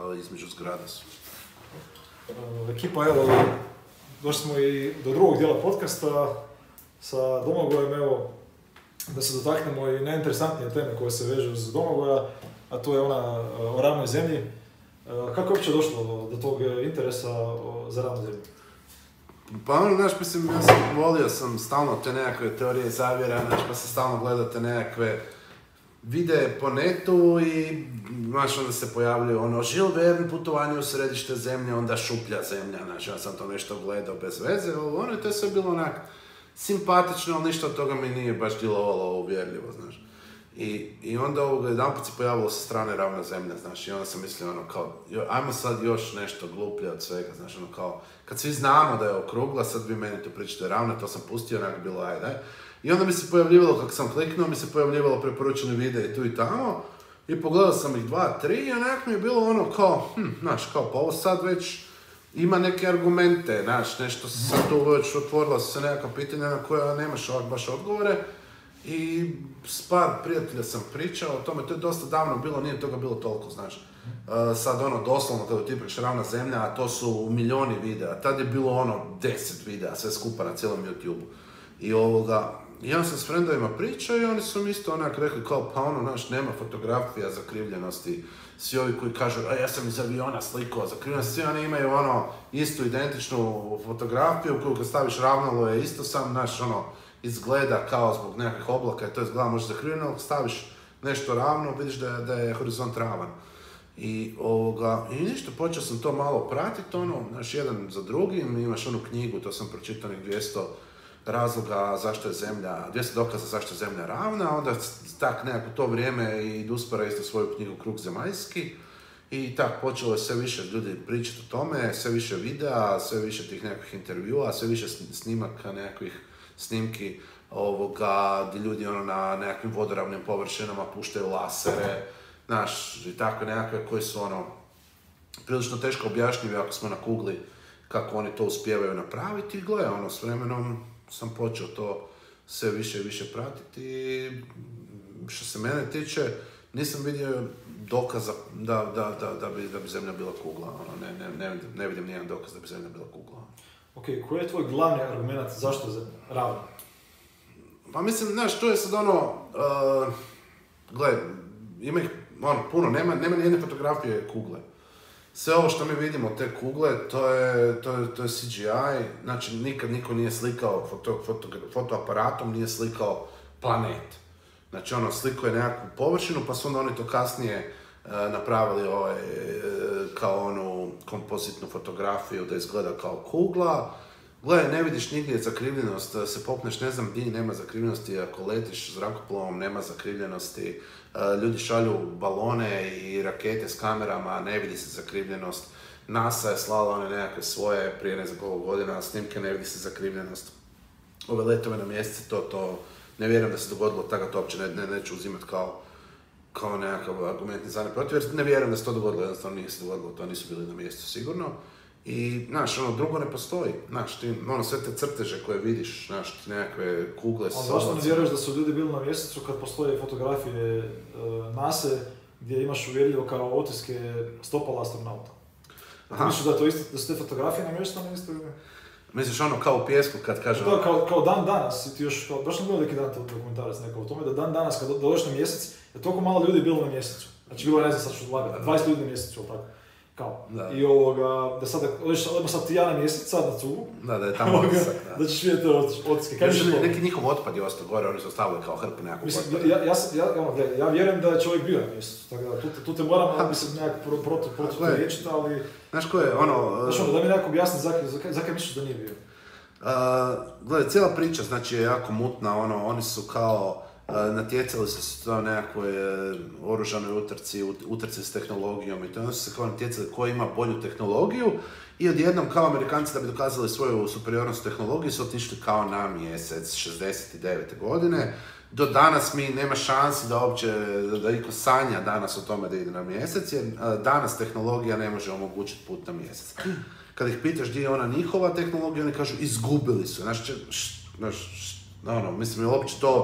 između zgrada su. Ekipa, evo, došli smo i do drugog dijela podcasta sa Domagojem, evo, da se dotaknemo i najinteresantnije teme koje se vežu uz Domagoja, a to je ona o ravnoj zemlji. Kako je uopće došlo do tog interesa za ravnu zemlju? Pa mislim, volio sam stalno te nekakve teorije zavjera, pa sam stalno gledao te nekakve videe po netu i onda se pojavljaju Jules Verne, putovanje u središte zemlje, onda šuplja zemlja, ja sam to nešto gledao bez veze, i to je sve bilo onak simpatično, ali ništa od toga mi nije baš djelovalo uvjerljivo, I onda jedanput se pojavilo sa strane ravna zemlja, i onda sam mislio ajmo sad još nešto gluplje od svega, kao, kad svi znamo da je okrugla, sad vi meni to pričate ravna, to sam pustio, onak bilo ajde. I onda mi se pojavljivalo, kako sam kliknuo, mi se pojavljivalo preporučeni videi tu i tamo, i pogledao sam ih 2-3 i onak mi je bilo kao, pa ovo sad već ima neke argumente, nešto se sad tu već otvorilo se nekakva pitanja na koja nemaš baš odgovore. I s par prijatelja sam pričao o tome, to je dosta davno bilo, nije toga bilo toliko, sad doslovno kada ti pričaš ravna zemlja, a to su milijoni videa, tad je bilo 10 videa, sve skupa na cijelom YouTube-u. I ja sam s frendovima pričao i oni su mi isto onak rekli kao, nema fotografija zakrivljenosti, svi ovi koji kažu, ja sam iz aviona slikao zakrivljenost, svi oni imaju istu identičnu fotografiju koju kad staviš ravnalo je isto sam, izgleda kao zbog nekakvih oblaka i to izgleda možda zakrivljeno, ali staviš nešto ravno, vidiš da je horizont ravan. I ništa, počeo sam to malo pratiti, jedan za drugim, imaš onu knjigu, to sam pročitao 200 razloga zašto je zemlja, 200 dokaza zašto je zemlja ravna, onda tak nekako to vrijeme i Duspara isto svoju knjigu Krug zemaljski. I tak počelo je sve više ljudi pričati o tome, sve više videa, sve više tih nekakvih intervjua, sve više snimaka nekakvih snimki gdje ljudi na nekakvim vodoravnim površinama puštaju lasere, i tako nekakve koji su prilično teško objašnjivi ako smo na kugli kako oni to uspijevaju napraviti. I gle, s vremenom sam počeo to sve više i više pratiti i što se mene tiče nisam vidio dokaza da bi zemlja bila kugla, ne vidim nijedan dokaz da bi zemlja bila kugla. Ok, koji je tvoj glavni argument zašto je zemlja ravna? Pa mislim, to je sad ima ih puno, nema nijedne fotografije kugle. Sve ovo što mi vidimo, te kugle, to je CGI, nikad niko nije slikao fotoaparatom, nije slikao planet. Slikao je nekakvu površinu, pa su onda oni to kasnije napravili kao onu kompozitnu fotografiju da izgleda kao kugla. Gle, ne vidiš nigdje zakrivljenost, se popneš, ne znam gdje nema zakrivljenosti, ako letiš zrakoplovom nema zakrivljenosti, ljudi šalju balone i rakete s kamerama, ne vidi se zakrivljenost. NASA je slala one nekakve svoje, prije ne znam koliko godina, snimke, ne vidi se zakrivljenost. Ove letove na mjeseci, to ne vjerujem da se dogodilo, tako to uopće neću uzimati kao nekakav argument za ne protiv, jer ne vjerujem da se to dogodilo, jednostavno nije se dogodilo, to nisu bili na mjestu sigurno. I, drugo ne postoji, ti, sve te crteže koje vidiš, nekakve kugle s zašto ne vjeruješ da su ljudi bili na mjesecu kad postoje fotografije NASA gdje imaš uvjerljivo kao otiske stopala astronauta? Misliš da je to isto, da su te fotografije na mjesecu isto? Misliš kao u pjesku kad kažu... Da, kao dan danas, ti još, baš sam bio neki dan dokumentarac nekako o tome, da dan danas kad dođeš na mjesec, je toliko malo ljudi bilo na mjesecu. Znači bilo je, ne znam sad što lagati, 20 ljudi na mjesecu, ili tako. Kao. Da. I da sad, odmah sad ti ja na mjesec, sad na cugu. Da je tamo otisak, da ćeš vidjeti otiske. Neki njihov otpad je ostao gore, oni su ostavili kao hrpu nekakvu otpada. Ja vjerujem da je čovjek bio na mjesecu, tako da tu te moram nekako protivriječiti, ali... Znaš ko je, da mi nekako objasni zakaj misliš da nije bio. Gledaj, cijela priča je jako mutna, oni su kao... natjecali su to nekakve oružanoj utrci s tehnologijom i to oni su se kao natjecali ko ima bolju tehnologiju i odjednom kao Amerikanci da bi dokazali svoju superiornost tehnologiju su otišli kao na mjesec 69. godine. Do danas mi nema šansi da uopće, da iko sanja danas o tome da ide na mjesec, jer danas tehnologija ne može omogućiti put na mjesec. Kada ih pitaš gdje je ona njihova tehnologija, oni kažu izgubili su. Mislim, uopće to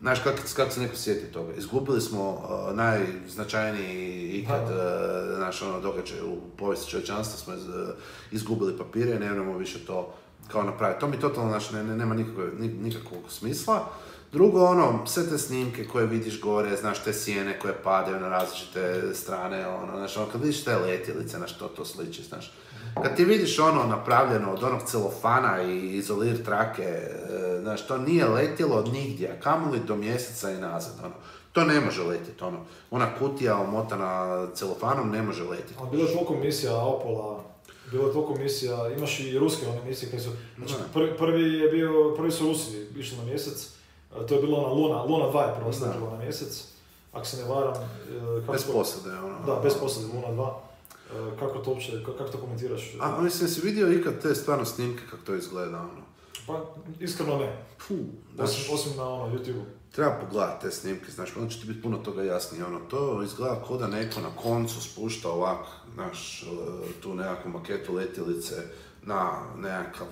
Znaš, kako se neko sjeti toga? Izgubili smo najznačajniji ikad naš događaj u povijesti čovječanstva, smo izgubili papire, ne možemo više to kao napraviti. To mi totalno nema nikakvog smisla. Drugo, sve te snimke koje vidiš gore, znaš, te sjene koje padaju na različite strane, znaš, kad vidiš te letjelice, na što to sliči, znaš. Kad ti vidiš napravljeno od onog celofana i izolir trake, znaš, to nije letjelo nigdje, a kamoli do mjeseca i nazad, To ne može letjeti, Ona kutija omotana celofanom ne može letjeti. A bilo je toliko misija Opola, bilo je toliko misija, imaš i ruske one misije koje su, znači prvi su Rusi išli na mjesec, to je bilo ona Luna 2 je prvo sletila na mjesec, ako se ne varam. Bez posade, Da, bez posade, Luna 2. Kako to uopće, kako to komentiraš? A mislim, si vidio ikad te stvarno snimke kako to izgleda, Pa, iskreno ne. Osim na YouTube-u. Treba pogledati te snimke, znaš, onda će ti biti puno toga jasnije, to izgleda kao da neko na koncu spušta ovak, znaš, tu nekakvu maketu letjelice na nekakav,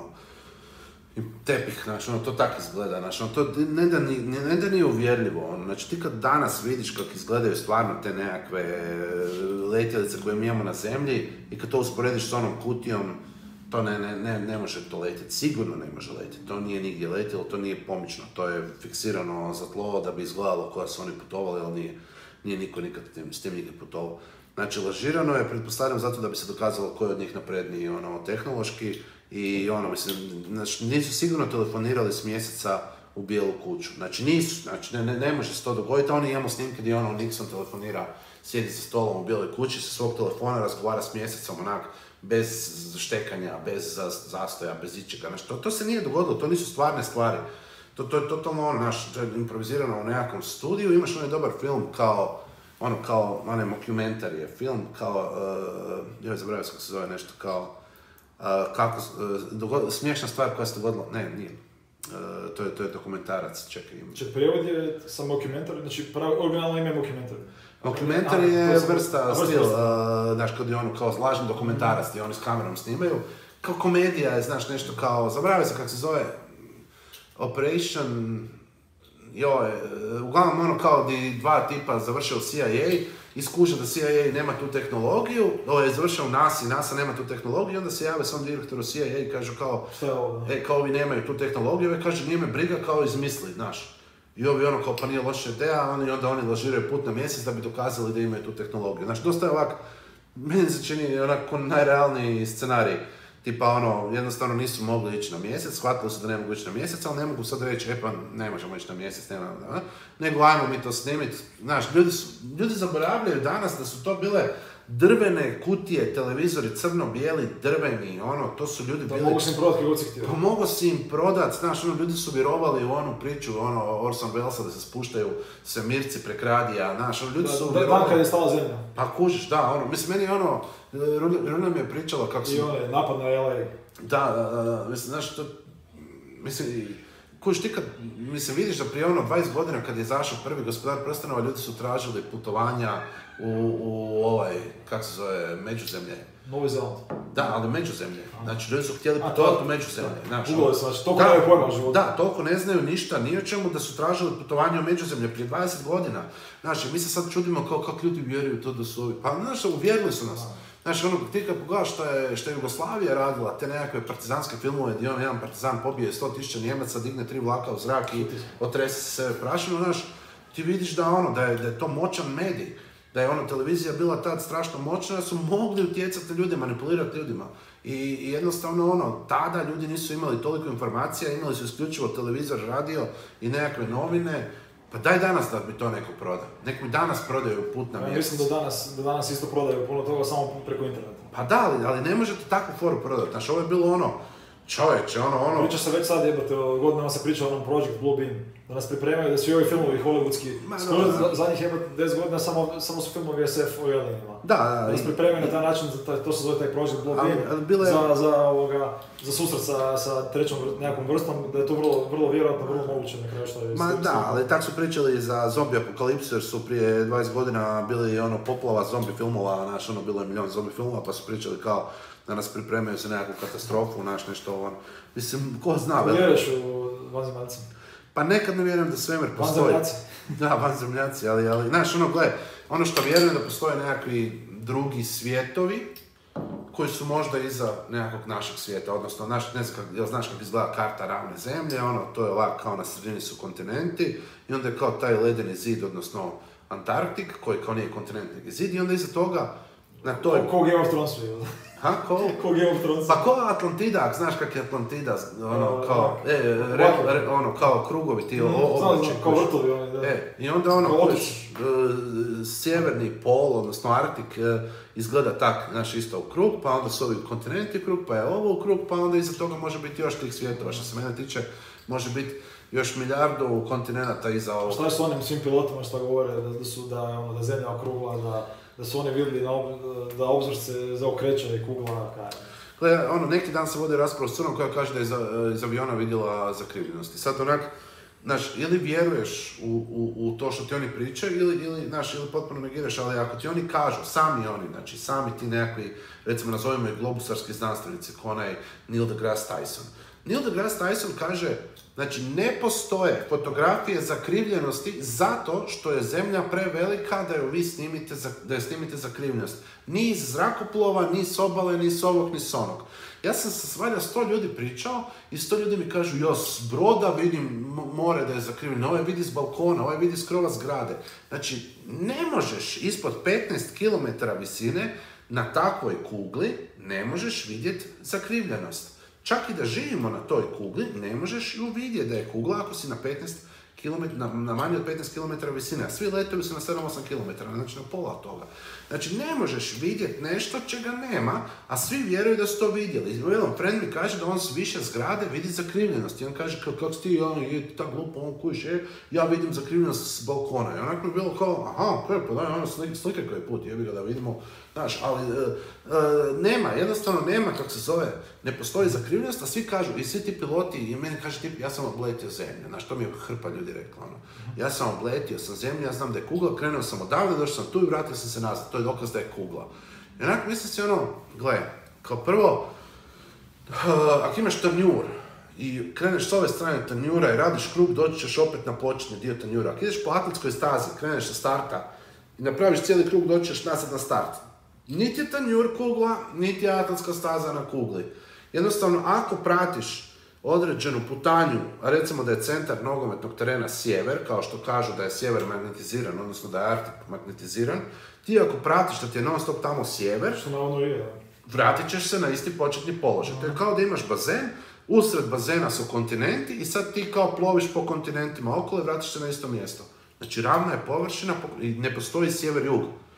tepih, znaš, to tako izgleda, znaš, to ne da nije uvjerljivo, znači ti kad danas vidiš kako izgledaju stvarno te nekakve letjelice koje mi imamo na zemlji i kad to usporediš s onom kutijom, to ne može to letjeti, sigurno ne može letjeti, to nije nigdje letjelo, to nije pomično, to je fiksirano za tlo da bi izgledalo koja su oni putovali, ali nije niko nikad s tim nikad putovao. Znači, lažirano je, pretpostavljam, zato da bi se dokazalo ko je od njih napredniji, tehnološki i mislim, znači, nisu sigurno telefonirali s mjeseca u Bijelu kuću, znači nisu, znači ne može se to dogoditi, oni imamo snimke gdje Nixon telefonira, sjedi za stolom u Bijeloj kući, sa svog telefona razgovara s mjesecom, bez štekanja, bez zastoja, bez ičega, znači, to se nije dogodilo, to nisu stvarne stvari. To je totalno to je improvizirano u nekakvom studiju, imaš dobar film kao mockumentary je film, kao, zaboravio sam kako se zove nešto, kao, smiješna stvar koja se dogodila, nije, to je dokumentarac, čekaj. Prijevod je sa mockumentary, znači originalno ime je mockumentary. Mockumentary je vrsta, stil, znaš, kad je kao lažni dokumentarac, gdje oni s kamerom snimaju, kao komedija je, znaš, nešto kao, zaboravio sam kako se zove, Operation, uglavnom kao di dva tipa završe u CIA i skuže da CIA nema tu tehnologiju, je završao u NASA i NASA nema tu tehnologiju, onda se jave svom direktoru CIA i kažu kao, kao ovi nemaju tu tehnologiju, ovi kaže nije me briga kao izmisli, znaš. I ovi kao pa nije loša ideja, onda oni lažiraju put na mjesec da bi dokazali da imaju tu tehnologiju. Znači, dosta je ovak, meni se čini onako najrealniji scenarij. Tipa jednostavno nisu mogli ići na mjesec, shvatili su da ne mogu ići na mjesec, ali ne mogu sad reći, pa ne možemo ići na mjesec, nego ajmo mi to snimiti. Znaš, ljudi zaboravljaju danas da su to bile drvene kutije, televizori crno-bijeli, drveni, to su ljudi bili... Da mogu si im prodati kako si htio. Pa mogu si im prodati, znaš, ljudi su vjerovali u onu priču, Orson Wellesa da se spuštaju svemirci prek radija, znaš, ljudi su vjerovali... Dan kad je stala zemlja. Pa kužiš, da, mislim, meni Runa mi je pričala kako su... I napad na LA. Da, mislim, znaš, to... Mislim, kužiš, ti kad, mislim, vidiš da prije 20 godina kad je izašao prvi Gospodar prstenova, ljudi su tražili putovanja u kako se zove, međuzemlje. Novi Zeland. Da, ali međuzemlje. Znači, ljudi su htjeli putovati u međuzemlje. Znači, toliko ne pojma o životu. Da, toliko ne znaju ništa, ni o čemu da su tražili putovanje u međuzemlje prije 20 godina. Znači, mi se sad čudimo kako ljudi vjeruju to da su ovi. Pa, znaš, uvjerili su nas. Znači, ti kad pogledaš što je Jugoslavija radila, te nekakve partizanske filmove gdje jedan partizan pobije 100.000 Njemaca, digne 3 vlaka u zrak i otrese se sebe prašinu, znaš, ti vidiš da je to moćan medij, da je televizija bila tad strašno moćna, da su mogli utjecati na ljude, manipulirati ljudima. I jednostavno tada ljudi nisu imali toliko informacija, imali su isključivo televizor, radio i nekakve novine. Pa daj danas da bi to neko prodao. Nek mi danas prodaju put na mjesec. Mislim da danas isto prodaju puno toga samo preko interneta. Pa da, ali ne možete takvu foru prodati. Znači, ovo je bilo čovječe, Priča se već sad jebate, godinama se priča o onom Project Blue Beam. Da nas pripremaju da su i ovi filmovi hollywoodski. Skoro zadnjih 10 godina samo su filmovi SF o alienima. Da nas pripremaju na taj način, to se zove taj Project Blue Beam, za susret sa trećom nekakvom vrstom, da je to vrlo vjerojatno, vrlo moguće na kraju što je. Da, ali tako su pričali za zombi apokalipsu, jer su prije 20 godina bili poplava zombi filmova, bilo je milion zombi filmova, pa su pričali kao da nas pripremaju za nekakvu katastrofu, nešto Mislim, ko zna... Vjeruješ u vanzemaljcima? Pa nekad ne vjerujem da svemir postoji. Vanzemljaci. Da, vanzemljaci, ali, znaš, ono što vjerujem da postoje nekakvi drugi svijetovi, koji su možda iza nekakvog našeg svijeta, odnosno, ne znam, znaš kako izgleda karta ravne zemlje, to je ovako kao na sredini su kontinenti, i onda je kao taj ledeni zid, odnosno Antarktik, koji kao nije kontinent, nego zid, i onda iza toga, na toj... Ko Game of Thrones je? Ha, ko? Ko Game of Thrones? Pa ko Atlantida, znaš kak je Atlantida, kao krugovi ti oblači. Kao vrtovi oni, da. I onda sjeverni pol, odnosno Arktik, izgleda tak, znaš, isto u krug, pa onda su ovi kontinenti u krug, pa je ovo u krug, pa onda iza toga može biti još tih svjetova, što se mene tiče, može biti još milijardu kontinenta iza ovog. Šta je s onim svim pilotima što govore da zemlja okrugla, da su oni vidjeli da obzor se zaokreće i kugla kaj? Gle, neki dan se vodi rasprava s Crnom koja kaže da je iz aviona vidjela zakrivljenosti. Sad znaš, ili vjeruješ u to što ti oni pričaju, ili potpuno negiraš, ali ako ti oni kažu, sami ti nekakvi, recimo nazovimo ih globusarski znanstvenici, ko onaj Neil deGrasse Tyson. Neil deGrasse Tyson kaže, znači, ne postoje fotografije zakrivljenosti zato što je zemlja prevelika da je snimite zakrivljenost. Ni iz zrakoplova, ni s obale, ni s ovog, ni s onog. Ja sam sa svalja 100 ljudi pričao i 100 ljudi mi kažu, s broda vidim more da je zakrivljeno, ovaj vidi s balkona, ovaj vidi s krova zgrade. Znači, ne možeš ispod 15 km visine na takvoj kugli, ne možeš vidjeti zakrivljenost. Čak i da živimo na toj kugli, ne možeš ju vidjeti da je kugla ako si na manje od 15 km visine, a svi letovi su na 7-8 km, znači na pola toga. Znači, ne možeš vidjeti nešto čega nema, a svi vjeruju da su to vidjeli. Friend mi kaže da on s više zgrade vidi zakrivljenost. I on kaže, kako si ti, je tak glupo, on kujiš, ja vidim zakrivljenost s balkona. I onako mi je bilo kao, pa daj, slike koji put, jebi ga da vidimo. Znaš, ali jednostavno nema, kako se zove, ne postoji zakrivljenost, a svi kažu, i svi ti piloti, i meni kaže tip, ja sam obletio zemlju, znaš, to mi je hrpa ljudi rekla, ja sam obletio sam zemlju, ja znam da je kugla, krenuo sam odavde, došao sam tu i vratio sam se nazad, to je dokaz da je kugla. I onako mislim si gle, kao prvo, ako imaš tanjur, i kreneš s ove strane tanjura i radiš krug, doći ćeš opet na početni dio tanjura. Ako ideš po atletskoj stazi, kreneš sa starta i napraviš cijeli krug, doći ćeš nazad na start. Niti je tanjur kugla, niti je atletska staza na kugli. Jednostavno, ako pratiš određenu putanju, a recimo da je centar nogometnog terena sjever, kao što kažu da je sjever magnetiziran, odnosno da je Arktik magnetiziran, ti ako pratiš da ti je non stop tamo sjever, vratit ćeš se na isti početni položaj. To je kao da imaš bazen, usred bazena su kontinenti i sad ti kao ploviš po kontinentima okolo i vratiš se na isto mjesto. Znači, ravna je površina i ne postoji sjever-jug.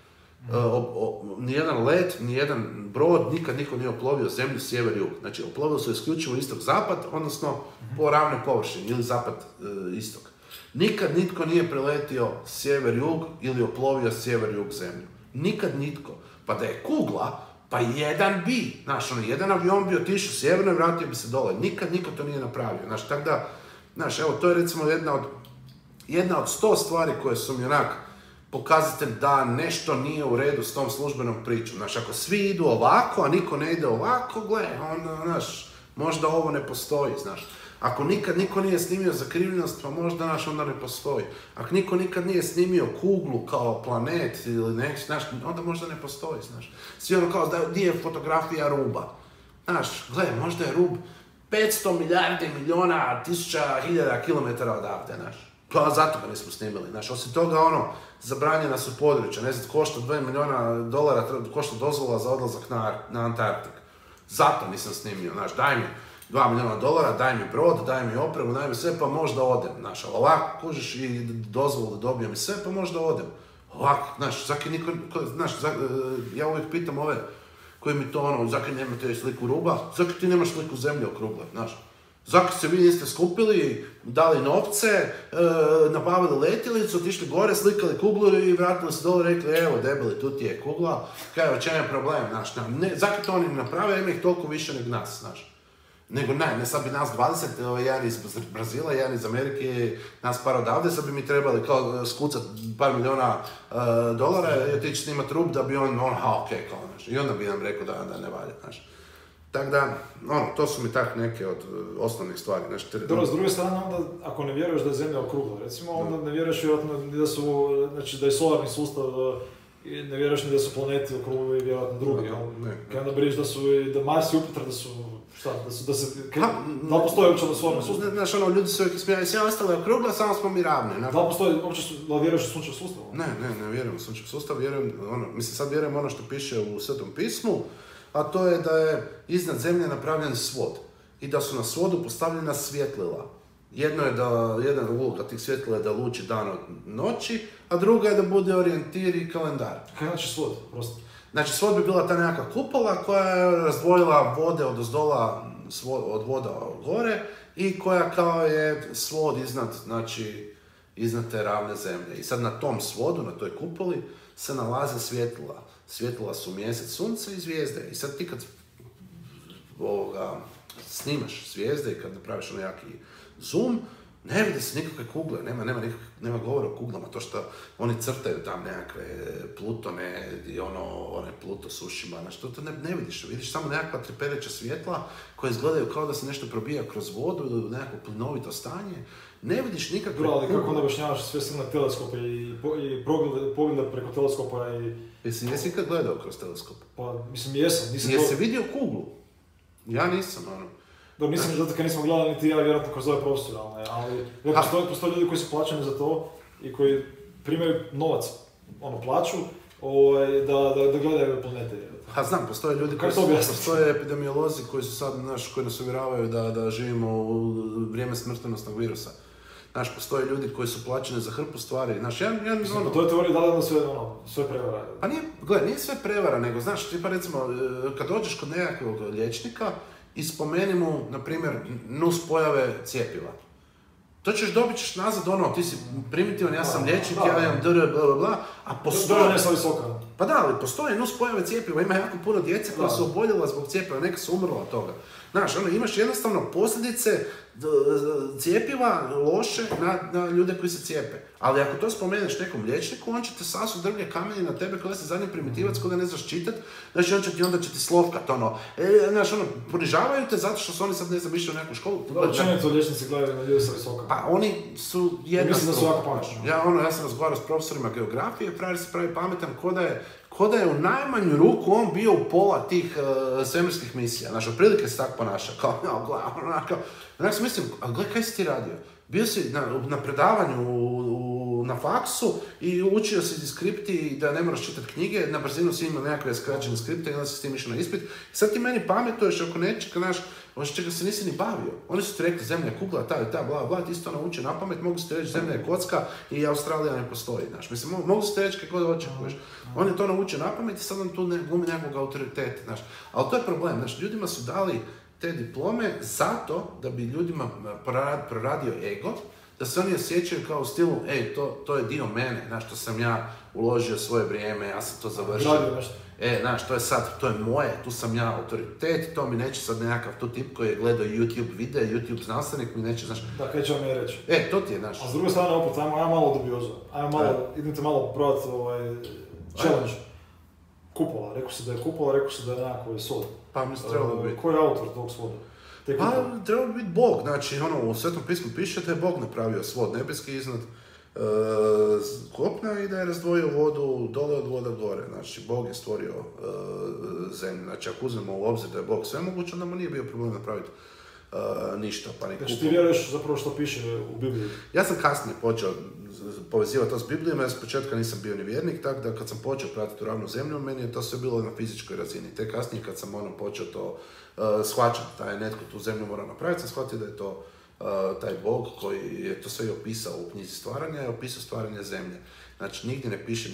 Nijedan let, nijedan brod, nikad niko nije oplovio zemlju sjever-jug. Znači, oplovio su isključivo istok-zapad, odnosno po ravnoj površini, ili zapad-istok. Nikad nitko nije preletio sjever-jug ili oplovio sjever-jug zemlju. Nikad nitko. Pa da je kugla, pa jedan bi. Znaš, jedan avion bi otišao sjeverno i vratio bi se dole. Nikad niko to nije napravio. Znaš, tako da, znaš, evo, to je recimo jedna od 100 stvari koje su mi onak pokazatelj da nešto nije u redu s tom službenom pričom. Znaš, ako svi idu ovako, a niko ne ide ovako, gle, onda, znaš, možda ovo ne postoji, znaš. Ako nikad niko nije snimio zakrivljenost, pa možda, znaš, onda ne postoji. Ako niko nikad nije snimio kuglu kao planet ili nešto, znaš, onda možda ne postoji, znaš. Svi kao, gdje je fotografija ruba? Znaš, gle, možda je rub 500 milijardi milijuna tisuća hiljada kilometara odavde, znaš. Pa zato ga nismo snimili, znaš, osim toga zabranjena su područja, ne znam, košta $2 milijuna, košta dozvola za odlazak na Antarktik. Zato nisam snimio, znaš, daj mi $2 milijuna, daj mi brod, daj mi opremu, daj mi sve, pa možda odem, znaš, ali ovako kužiš i dozvolu da dobijem i sve, pa možda odem. Ovako, znaš, ja uvijek pitam ove koji mi to zakaj nemate sliku ruba, zakaj ti nemaš sliku zemlje okrugle, znaš. Zakaj se vi niste skupili, dali novce, nabavili letjelicu, otišli gore, slikali kuglu i vratili se dole i rekli, evo debeli, tu ti je kugla, kaj, o čem je problem, znaš, zakaj to oni naprave, ima ih toliko više nego nas, znaš. Nego ne sad bi nas 20, jedan iz Brazila, jedan iz Amerike, nas par odavde, sad bi mi trebali kao skucat par milijuna dolara i otići snimat rub da bi okej, kao, znaš, i onda bi nam rekao da ne valja, znaš. Tako da, to su mi tak neke od osnovnih stvari. Dobro, s druge strane, onda, ako ne vjeruješ da je Zemlja okrugla, recimo, onda ne vjeruješ vjerojatno ni da su, znači da je solarni sustav, ne vjeruješ ni da su planeti okrugli i vjerojatno drugi, kaj onda briješ da Mars i Jupiter, da su, da li postoji uopće na solarnom sustavu? Znaš, ljudi su uvijek smijali, sve ostale okrugla, samo smo mi ravni. Da li postoji, uopće, da li vjeruješ u sunčev sustav? Ne vjerujem u sunčev sustav, sad vjerujem ono što piše u Svetom pismu, a to je da je iznad zemlje napravljen svod i da su na svodu postavljena svjetlila. Jedna uloga tih svjetlila je da luči dan od noći, a druga je da bude orijentir i kalendar. Kaj znači svod, prosto? Znači svod bi bila ta nekakva kupola koja je razdvojila vode od ozdola od voda gore i koja kao je svod iznad te ravne zemlje. I sad na tom svodu, na toj kupoli, se nalaze svjetlila. Svjetlila su mjesec, sunce i zvijezde. I sad ti kad snimaš zvijezde i kad napraviš neki zoom, ne vidi se nikakve kugle, nema govora o kuglama, to što oni crtaju tam nekakve Plutone i one Pluto sušima, to ne vidiš, vidiš samo nekakva trepereća svjetla koje izgledaju kao da se nešto probija kroz vodu ili nekako plinovito stanje, ne vidiš nikakve kugle. Ali kako onda objašnjavaš sve silne teleskope i pogleda preko teleskopa i... Jesi ikad gledao kroz teleskop? Pa, mislim, jesam. Jesi vidio kuglu? Ja nisam, Dobro, nisam zato kad nismo gledali niti ja, vjerojatno kroz ove profesionalne, ali postoje ljudi koji su plaćeni za to i koji primaju novac, plaću, da gledaju planete. Znam, postoje ljudi postoje epidemiolozi koji su sad, koji nas uvjeravaju da živimo u vrijeme smrtonosnog virusa. Postoje ljudi koji su plaćeni za hrpu stvari. To je teorija da sve prevara. Pa nije sve prevara, nego, tipa recimo, kad dođeš kod nekakvog liječnika i spomeni mu, na primjer, nuspojave cijepiva. To dobit ćeš nazad ti si primitivan, ja sam liječnik, ja imam bla, a postoje... Pa da, ali postoje nuspojave cijepiva, ima jako puno djece koja su oboljela zbog cijepiva, neka su umrla od toga. Imaš jednostavno posljedice cijepiva loše na ljude koji se cijepe. Ali ako to spomeneš nekom liječniku, on će te sasu drvlje kamenje na tebe kada si zadnji primitivac, kada ne znaš čitat, onda će ti slovkat, ponižavaju te zato što su oni sad išli u neku školu. Čemu to liječnici gledaju na ljudi sa visoka? Pa oni su jedna... Mislim da su jako pametni. Ja sam razgovarao s profesorima geografije, pravi pametan, ko da je u najmanju ruku on bio u pola tih svemirskih misija. Otprilike se tako ponaša, sam mislim, a gledaj kaj si ti radio? Bio si na predavanju na faksu i učio si skripti da ne moraš čitati knjige, na brzinu si imao nekakve skraćene skripte i onda si s tim išao na ispit. I sad ti meni pametuješ oko nečega, čega se nisi ni bavio. Oni su ti rekli zemlja je kugla, ta, bla, bla, ti si to naučio na pamet, mogu si ti reći zemlja je kocka i Australija ne postoji, Mislim, mogu si ti reći kako da očekuješ. On je to naučio na pamet i sad on tu ne glumi nekog autoriteta, Ali to je problem, ljudima su dali te diplome zato da bi ljudima proradio ego, da se oni osjećaju kao u stilu, to je dio mene, to sam ja uložio svoje vrijeme, ja sam to završio. To je sad, to je moje, tu sam ja autoritet, to mi neće sad nekakav tu tip koji je gledao YouTube videa, YouTube znanstvenik mi neće, Da, kaj će vam je reći? To ti je, A s druge strane, opet, ajmo malo dubiozo, idete malo probati challenge. Kupola, rekao si da je kupola, rekao si da je nekako svod. Pa mislim trebalo biti. Ko je autor tog svoda? Pa trebalo biti Bog, u Svetom pismu piše da je Bog napravio svod nebeski iznad kopna i da je razdvojio vodu dole od voda gore. Bog je stvorio zemlju. Ako uzmemo u obzir da je Bog svemoguć, onda mu nije bio problem napraviti ništa, pa ni kupolu. Znači ti vjeruješ zapravo što piše u Bibliji? Ja sam kasnije počeo povezivati to s Biblijom, ja s početka nisam bio ni vjernik, tako da kad sam počeo pratiti u ravnu zemlju, meni je to sve bilo na fizičkoj razini. Te kasnije kad sam počeo to shvaćati, da je netko tu zemlju mora napraviti, sam shvatio da je to taj Bog koji je to sve opisao u knjizi stvaranja, je opisao stvaranje zemlje. Nigdje ne piše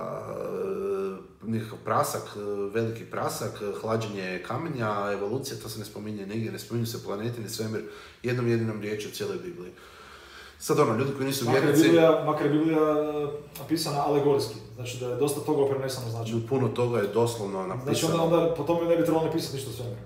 nikakav prasak, veliki prasak, hlađenje kamenja, evolucija, to se ne spominje nigdje, ne spominju se planeti, ni svemir, jednom jedinom riječju u cijeloj Bibliji. Sad ljudi koji nisu vjernici... Makar je Biblija napisana alegorijski, znači da je dosta toga preneseno značajno. Puno toga je doslovno napisano. Znači onda po tome ne bi trebalo napisati ništa o svemiru.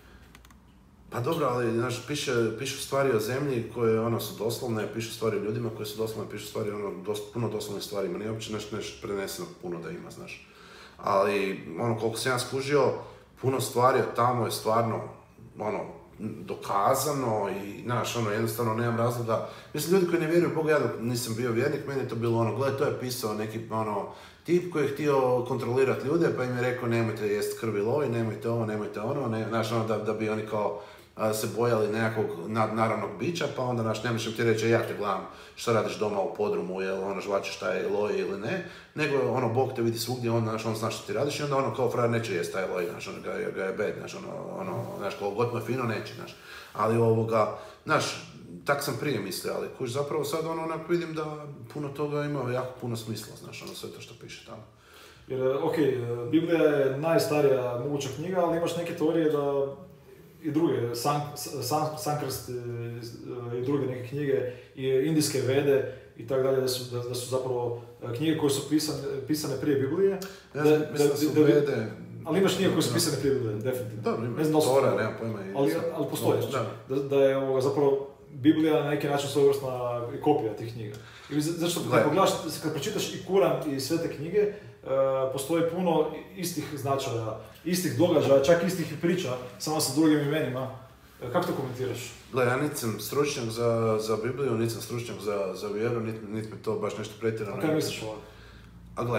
Pa dobro, ali pišu stvari o zemlji koje su doslovne, pišu stvari o ljudima koje su doslovne, pišu stvari puno doslovnih stvari, ima nije uopće nešto preneseno puno da ima, Ali koliko sam ja skužio, puno stvari od tamo je stvarno, ono, dokazano i, znaš, ono, jednostavno nemam razloga. Mislim, ljudi koji ne vjeruju Bogu, ja dok nisam bio vjernik, meni je to bilo ono, gledaj, to je pisao neki, ono, tip koji je htio kontrolirati ljude, pa im je rekao nemojte jest krvi lovi, nemojte ovo, nemojte ono, znaš, ono, da bi oni kao se bojali nekakvog nadnaravnog bića, pa onda, znaš, ne možem ti reći, ja te gledam što radiš doma u podrumu, jel ono žvačiš taj loj ili ne, nego ono, Bog te vidi svugdje, on zna što ti radiš i onda ono kao frajer neće jest taj loj, znaš, ono ga je bed, znaš, koliko god mu je fino neće, znaš, ali znaš, tak sam prije mislio, ali kuš zapravo sad onako vidim da puno toga ima jako puno smisla, znaš, ono sve to što piše tamo. Jer, Biblija je najstarija moguća knjiga, ali imaš neke teorije da i druge, Sankrst i druge neke knjige, i indijske vede i tako dalje, da su zapravo knjige koje su pisane prije Biblije. Mislim da su vede... Ali imaš knjige koje su pisane prije Biblije, definitivno. Dobro, ima Tora, nema pojma. Ali postoji, da je zapravo Biblija na neki način svojevrsna kopija tih knjiga. Zato kad pročitaš i Kuran i sve te knjige, postoji puno istih značaja, istih događaja, čak istih priča, samo sa drugim imenima. Kako to komentiraš? Gle, ja nisam stručnjak za Bibliju, nisam stručnjak za vjeru, niti mi to baš nešto pretjerano. A kaj misliš ovdje? A gle,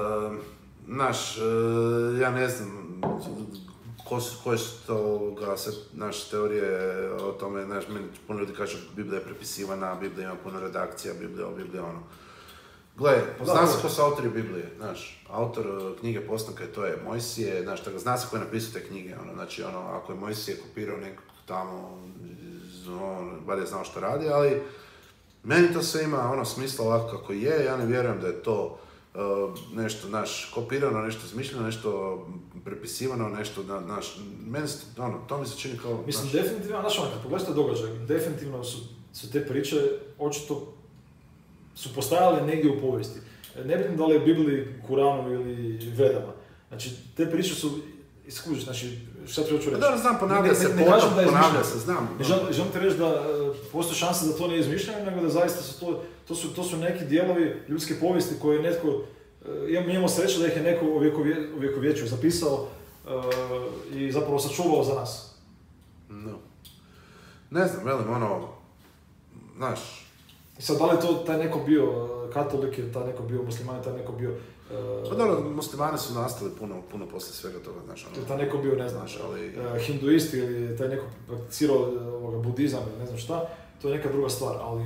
ja ne znam koje su toga se naše teorije o tome, znaš, meni puno ljudi kaže Biblija je prepisivana, Biblija ima puno redakcija, Biblija ono. Gle, zna se ko su autori Biblije, znaš, autor knjige Postanka to je Mojsije, znaš, zna se ko je napisao te knjige, ono, znači, ono, ako je Mojsije kopirao nekog tamo, bar je znao što radi, ali meni to sve ima ono smisla ovako kako je, ja ne vjerujem da je to nešto, znaš, kopirano, nešto izmišljeno, nešto prepisivano, nešto, znaš, meni to mi se čini kao... Mislim, definitivno, znaš, kad pogledaš te događaje, definitivno su te priče očito su postajale negdje u povijesti. Ne vidim da li je Bibliji, Kuranu ili Vedama. Znači, te priče su iskužiš, znači, šta ti hoću reći? Da, znam, ponavlja se, znam. Želim ti reći da postoji šansa da to nije izmišljeno, nego da zaista su to su neki dijelovi ljudske povijesti koje netko, imamo sreće da ih je neko uvjekovječio, zapisao i zapravo sačuvao za nas. No. Ne znam, velim, znaš... I sad, da li je to taj neko bio katolik, ili taj neko bio musliman, taj neko bio... Pa dobro, muslimani su nastali puno poslije svega toga, znaš, taj neko bio, ne znam, hinduist ili taj neko prakticirao budizam ili ne znam šta, to je neka druga stvar, ali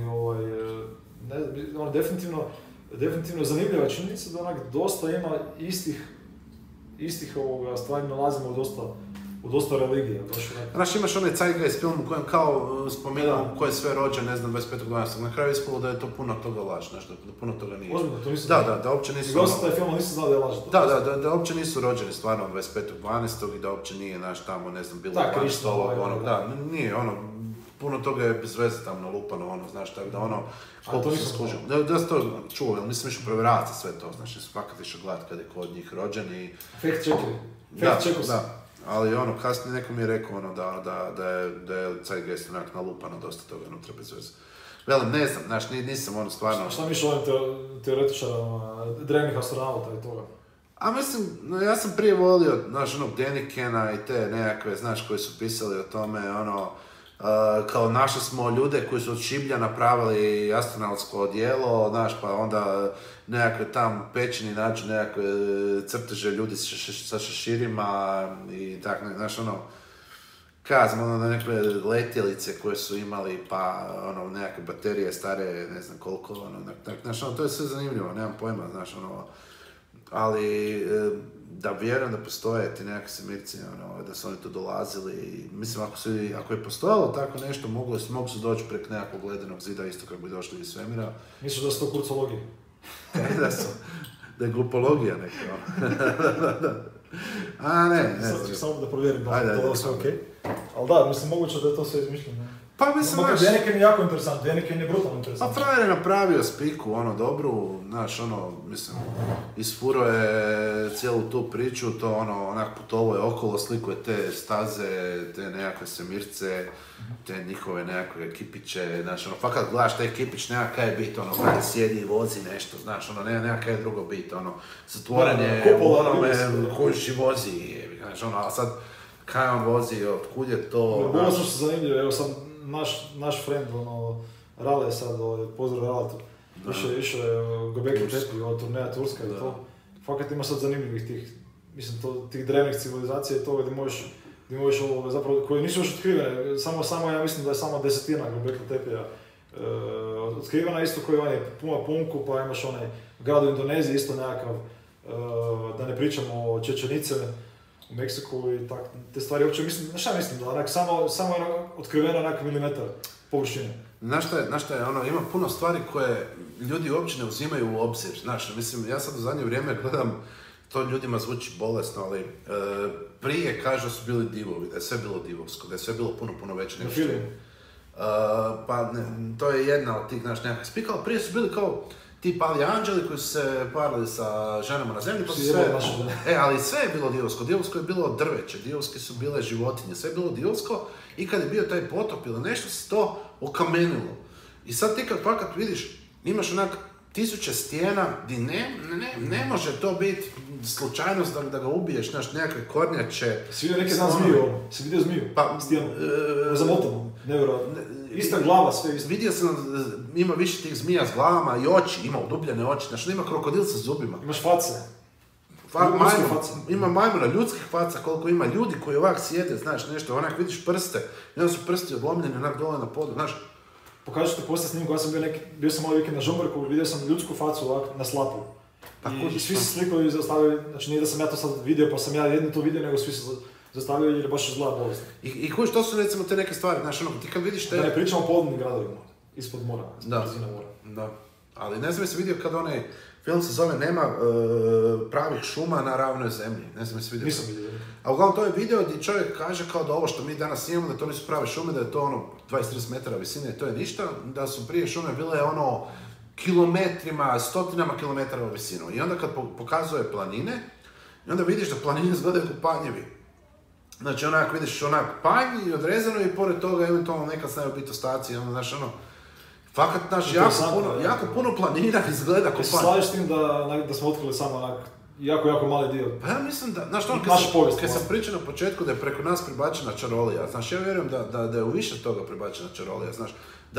definitivno zanimljiva činjenica da onak dosta ima istih stvari nalazimo u dosta religije. Znaš, imaš onaj Zeitgeist film u kojem kao spomenuo ko je sve rođen, ne znam, 25.12. Na kraju ispalo da je to puno toga laž, znaš, da puno toga nije. Ozbiljno, to nisam da uopće nisu... Gledao sam taj film, ali nisam znao da je laž. Da uopće nisu rođeni stvarno 25.12. i da uopće nije, znaš, tamo, ne znam, bilo Krišta, nije, puno toga je bez veze tamo nalupano, znaš, tako da koliko se skužio. Da se to čuo, ali nisam išao provjeravati sve to, znači, fakat išao gledati kada je kod njih rođen i... Fact checkeri. Da. Ali kasnije neko mi je rekao da je Zeitgeist onak nalupano dosta toga unutra bez veze. Velim, ne znam, znaš, nisam stvarno... Šta misliš o ovim teoretičarama, drevnih astronauta i toga? A mislim, ja sam prije volio, znaš, Denikena i te nekakve, znaš, koji su pisali o tome, kao našli smo ljude koji su od šiblja napravili astronautsko odijelo, znaš, pa onda nekakve tam pećini nađu nekakve crteže ljudi sa šeširima i tako, znaš, nekakve letjelice koje su imali, pa nekakve baterije stare, ne znam koliko, znaš, to je sve zanimljivo, nemam pojma, znaš, ali da vjerujem da postoje ti nekakvi svemirci, da su oni tu dolazili. Mislim, ako je postojalo tako nešto, mogu su doći prek nekakvog ledenog zida isto kako bi došli iz svemira. Misliš da su to kurcologije? Da je glupologija neka. A ne znam. Samo da provjerim da je to sve okej. Ali da, mislim, moguće da je to sve izmišljeno. Pa mislim, znaš... Deniken je jako interesant, Deniken je brutalno interesant. Pa frajer je napravio spiku, dobru, znaš, mislim, isfuro je cijelu tu priču, to onak putovo je okolo, slikuje te staze, te nekakve svemirce, te njihove nekakve kipiće, znaš, fakat gledaš taj kipić, nema kaj je bit, vrati sjedi i vozi nešto, znaš, nema kaj je drugo bit, zatvoren je u onome, kojiš i vozi, znaš, a sad, kaj on vozi, otkud je to... Bilo sam što zanimljivo, evo sam, naš friend, Rale sad, pozdrav Raletu, išao je Göbekli Tepe, turneja Turska i to. Fakat ima sad zanimljivih tih, mislim, tih drevnih civilizacija i toga gdje možeš zapravo, koje nisu još otkrivene, samo ja mislim da je samo 10 Göbekli Tepeja otkrivena, isto koji je Puma Punku, pa imaš onaj grad u Indoneziji, isto nekakav, da ne pričamo o Čečenice u Meksiku i tak, te stvari uopće mislim, šta mislim, da samo je otkriveno onak milimetar površine. Znaš šta je, ima puno stvari koje ljudi uopće ne uzimaju u obzir, znaš, mislim, ja sad u zadnje vrijeme gledam, to ljudima zvuči bolesno, ali prije kažu da su bili divovi, da je sve bilo divovsko, da je sve bilo puno veće nego što je. Pa to je jedna od tih nekakvih spika, ali prije su bili kao ti pali anđeli koji su se parili sa ženama na zemlji, pa su sve... ali sve je bilo divovsko. Divovsko je bilo drveće, divovske su bile životinje, sve je bilo divovsko i kad je bio taj potop ili nešto se to okamenilo. I sad ti kad fakat vidiš, imaš onak 1000 stijena gdje ne može to biti slučajnost da ga ubiješ, znaš, nekakve kornjače. Si vidio neki dan zmiju, si vidio zmiju? Pa, stijenu, zamotanu, nevjerojatno. Ista glava, sve isto. Vidio sam, ima više tih zmija s glavama i oči, ima udubljene oči, znači ima krokodil sa zubima. Imaš face. Ima majmuna, ljudskih faca, koliko ima ljudi koji ovak sjede, znaš, nešto, onak vidiš prste, i onda su prsti odlomljeni onak dole na podu, znaš. Pokažu ti poslije snimku, ja sam bio sam ovaj vikend na Žumberku, vidio sam ljudsku facu ovak na slapu. I svi se slikovi zastavili, znači nije da sam ja to sad vidio, pa sam ja jedno to vidio, nego svi se zastavili jer je baš izgleda bolesno. I kojiš, to su recimo te neke stvari, znaš, ti kad vidiš te... Da ne pričamo o podvodnim gradovima, ispod mora, brzina mora. Da, ali ne znam jesi vidio kad onaj film se zove Nema pravih šuma na ravnoj zemlji, ne znam jesi vidio. Nisam vidio. A uglavnom to je video gdje čovjek kaže kao da ovo što mi danas imamo, da to nisu prave šume, da je to 20-30 metara visine i to je ništa, da su prije šume bile kilometrima, stotinama kilometara u visinu. I onda kad pokazuje planine, i onda vidiš da planine izgledaju kao panjevi. Znači onak vidiš onak panj i odrezano i pored toga eventualno nekad znaju biti ostaci, znaš fakat naš jako puno planina izgleda kao panj. Se slaviš s tim da smo otkrili samo onak jako mali dio. Pa ja mislim da, znaš kad sam pričao na početku da je preko nas prebačena čarolija, znaš, ja vjerujem da je u više toga prebačena čarolija, znaš,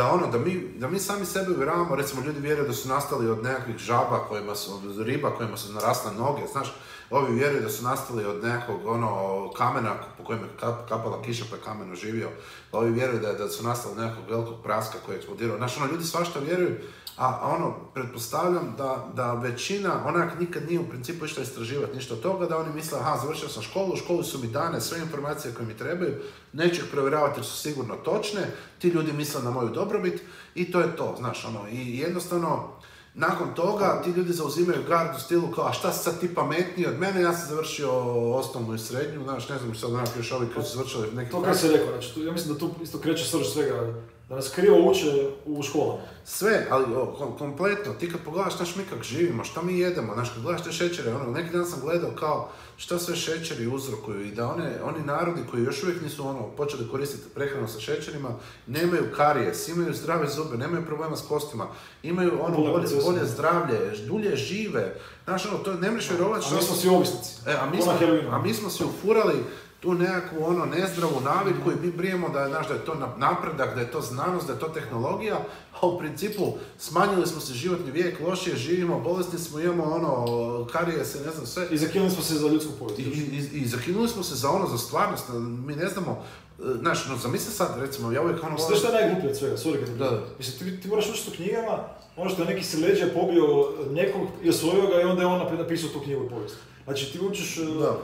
da mi sami sebe uvjeravamo, recimo ljudi vjeruju da su nastali od nekakvih žaba od riba kojima su narasle noge, znaš, ovi vjeruju da su nastali od nekakvog kamena po kojem je kapala kiša pa je kamen oživio, ovi vjeruju da su nastali od nekakvog velikog praska koji je eksplodirao, znaš, ljudi svašta vjeruju, a pretpostavljam da većina onak nikad nije u principu išla istraživati ništa od toga, da oni misle, završio sam školu, u školi su mi dane sve informacije koje mi trebaju, neću ih provjeravati jer su sigurno točne, ti ljudi misle na moju dobrobit i to je to, znaš, i jednostavno, nakon toga ti ljudi zauzimaju gard u stilu kao, a šta si sad ti pametniji od mene, ja sam završio osnovnu i srednju, znaš, ne znam sad onak još ovi koji su završili neki... To kako si rekao, znači, ja mislim da tu isto kreće srž svega, da nas krivo uče u školama. Sve, ali kompletno, ti kad pogledaš, znaš, mi kak živimo, šta mi jedemo, znaš, kad gledaš te šećere, neki dan sam gledao kao šta sve šećeri uzrokuju i da oni narodi koji još uvijek nisu počeli koristiti prehranu sa šećerima, nemaju karijes, imaju zdrave zube, nemaju problema s kostima, imaju bolje zdravlje, dulje žive, znaš, to ne možeš vjerovati što... A mi smo svi ovisnici. A mi smo si ufurali tu nekakvu nezdravu naviku i mi brijemo da je to napredak, da je to znanost, da je to tehnologija, a u principu smanjili smo se životni vijek, lošije živimo, bolesni smo, imamo karijese, ne znam sve. I zakinuli smo se za ljudsku povijest. I zakinuli smo se za stvarnost, mi ne znamo, znaš, zamisli sad, recimo, ja uvijek Sve što je najgluplje od svega, sorry kad te gledam. Mislim, ti moraš učiti u knjigama, možda je neki sileđija pobio nekog i osvojio ga i onda je on napisao tu knjigu povijest. Znači, ti učiš...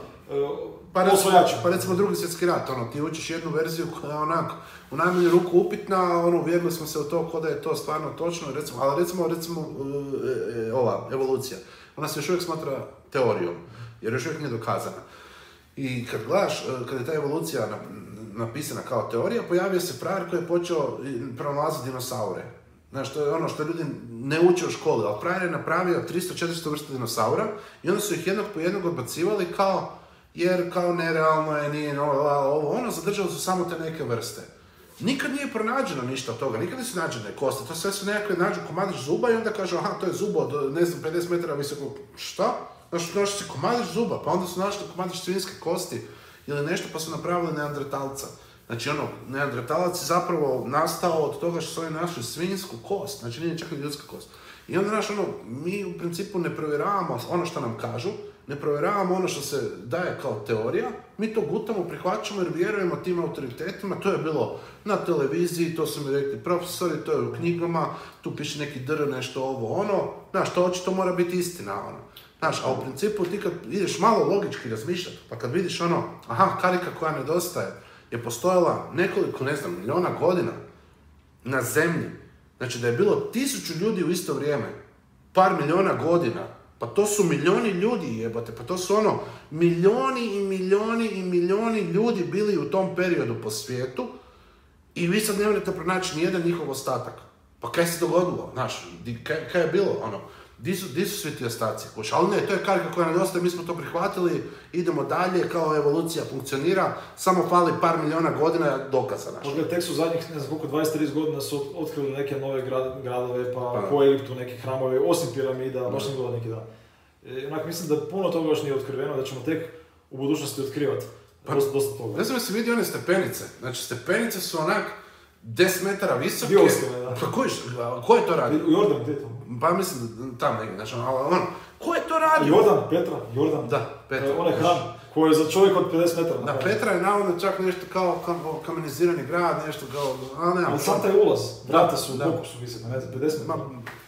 Pa recimo Drugi svjetski rat, ti učiš jednu verziju koja je onako u najmanju ruku upitna, uvjerili smo se u to ko da je to stvarno točno, ali recimo ova evolucija, ona se još uvijek smatra teorijom, jer još uvijek nije dokazana. I kad gledaš, kad je ta evolucija napisana kao teorija, pojavio se frajer koji je počeo pronalaziti dinosaure. Znaš, to je ono što ljudi ne uče u školi, ali frajer je napravio 300-400 vrsta dinosaura i onda su ih jednog po jednog odbacivali jer kao nerealno je, nije zadržali su samo te neke vrste. Nikad nije pronađeno ništa od toga, nikad nisu nađene koste, to sve su nekakve nađu komadić zuba i onda kažu, to je zubo od, 50 metara visoko. Šta? Našli se komadić zuba, pa onda su našli komadić svinjske kosti ili nešto pa su napravili neandertalca. Znači neandertalac je zapravo nastao od toga što su oni našli svinjsku kost, znači nije čak i ljudska kost. I onda mi u principu ne provjeravamo ono što nam kažu, ne provjeravamo ono što se daje kao teorija, mi to gutamo, prihvaćamo jer vjerujemo tim autoritetima, to je bilo na televiziji, to su mi rekli profesori, to je u knjigama, tu piše neki nešto ovo, znaš, to očito mora biti istina, Znaš, a u principu ti kad ideš malo logički razmišljati, pa kad vidiš karika koja nedostaje, je postojala nekoliko, milijuna godina na zemlji. Znači da je bilo 1000 ljudi u isto vrijeme, par milijuna godina, pa to su milijuni ljudi jebote, pa to su milijoni ljudi bili u tom periodu po svijetu i vi sad ne možete pronaći nijedan njihov ostatak. Pa kaj se dogodilo, znaš, kaj je bilo, Di su svi ti ostaci, ali ne, to je karika koja nedostaje, mi smo to prihvatili, idemo dalje, kao evolucija funkcionira, samo fali par milijuna godina dokaza naša. Možda tek su zadnjih, 20-30 godina su otkrili neke nove gradove, pa po Egiptu neki hramove, osim piramida, baš nije bilo neki dan. Onak mislim da puno toga još nije otkriveno, da ćemo tek u budućnosti otkrivati dosta toga. Ne znam da si vidio one stepenice, znači stepenice su onak 10 metara visoke. Biolskome, da. Pa ko je to radio? U Jordan, gdje to? Pa mislim, tamo negdje, znači ko je to radio? Jordan. Da, Petra. Onaj hram koji je za čovjek od 50 metara. Da, Petra je navodno čak nešto kao kamenizirani grad, nešto kao, ali sam taj ulaz, vrata su, koliko su visoke, 50 metara.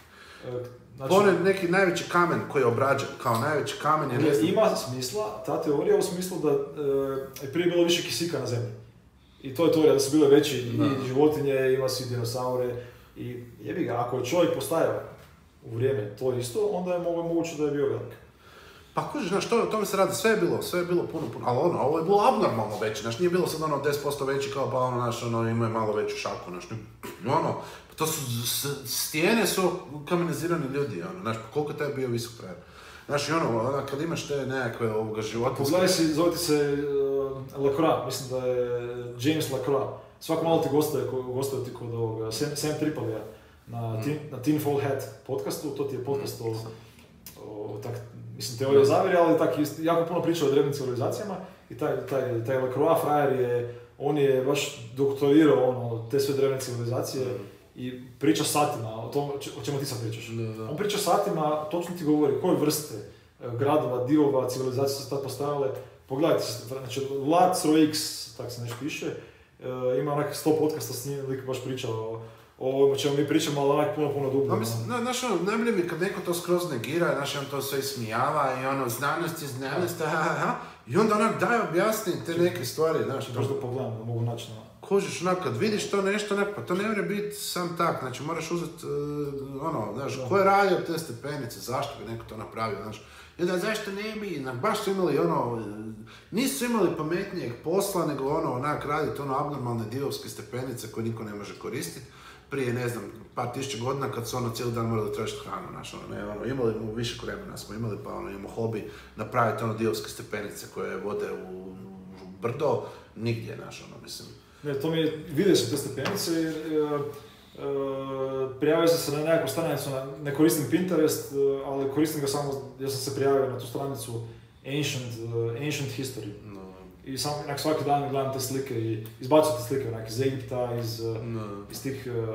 Znači, neki najveći kamen koji je obrađen, kao najveći kamen je ne znam. Ima smisla, ta teorija u smislu da je prije bilo više kisika na zemlji. I to je teorija da su bile veći i životinje, ima si dinosaure. I jebi ga, ako je čovjek postajao u vrijeme to isto, onda je moguće da je bio velik. Pa kužiš, znaš, tome se radi, sve je bilo puno, ali ovo je bilo abnormalno veće, znaš, nije bilo sad 10% veći kao pa znaš, ima malo veću šaku, znaš, to su, stijene su kamenizirani ljudi, znaš, koliko je taj bio visok frajer. Znaš, kad imaš te nekakve životinske... Pogledaj si, zove ti se Lacroix, mislim da je James Lacroix. Svako malo ti gostuje ti kod ovoga, Sam Tripolija na Tinfoil Hat podcastu, to ti je podcast o teorije zavjere, ali jako puno priča o drevnim civilizacijama i taj Lacroix frajer on je baš doktorirao te sve drevne civilizacije i priča satima o čemu ti sad pričaš. On priča satima, točno ti govori koje vrste gradova, divova, civilizacije su tad postavile. Pogledajte se, znači Lacroix, tako se nešto piše, ima onak 100 podcasta s njim, lik baš priča o čemu mi pričamo, ali onak puno dublje. Znaš, najbolje mi kad neko to skroz negira, znaš, on to sve ismijava i znanost, i onda onak daj objasni te neke stvari, znaš. Baš da pogledam, da mogu naći na... Kožiš, kad vidiš to nešto, pa to ne mora biti sam tak, znači moraš uzeti, znaš, ko je radio te stepenice, zašto bi neko to napravio, znaš. I onda zašto ne bi, baš su imali nisu imali pametnijeg posla, nego onak raditi abnormalne divovske stepenice koje niko ne može koristiti. Prije, ne znam, par tisuća godina kad su cijeli dan morali tražiti hranu, znaš, imali više vremena smo imali, pa imamo hobi napraviti divovske stepenice koje vode u brdo, nigdje, znaš, mislim. Ne, to mi je, vidio sam te stepenice jer prijavio sam se na nekakvu stranicu, ne koristim Pinterest, ali koristim ga samo jer sam se prijavio na tu stranicu Ancient History. I svaki dan gledam te slike i izbacujem te slike iz Egipta, iz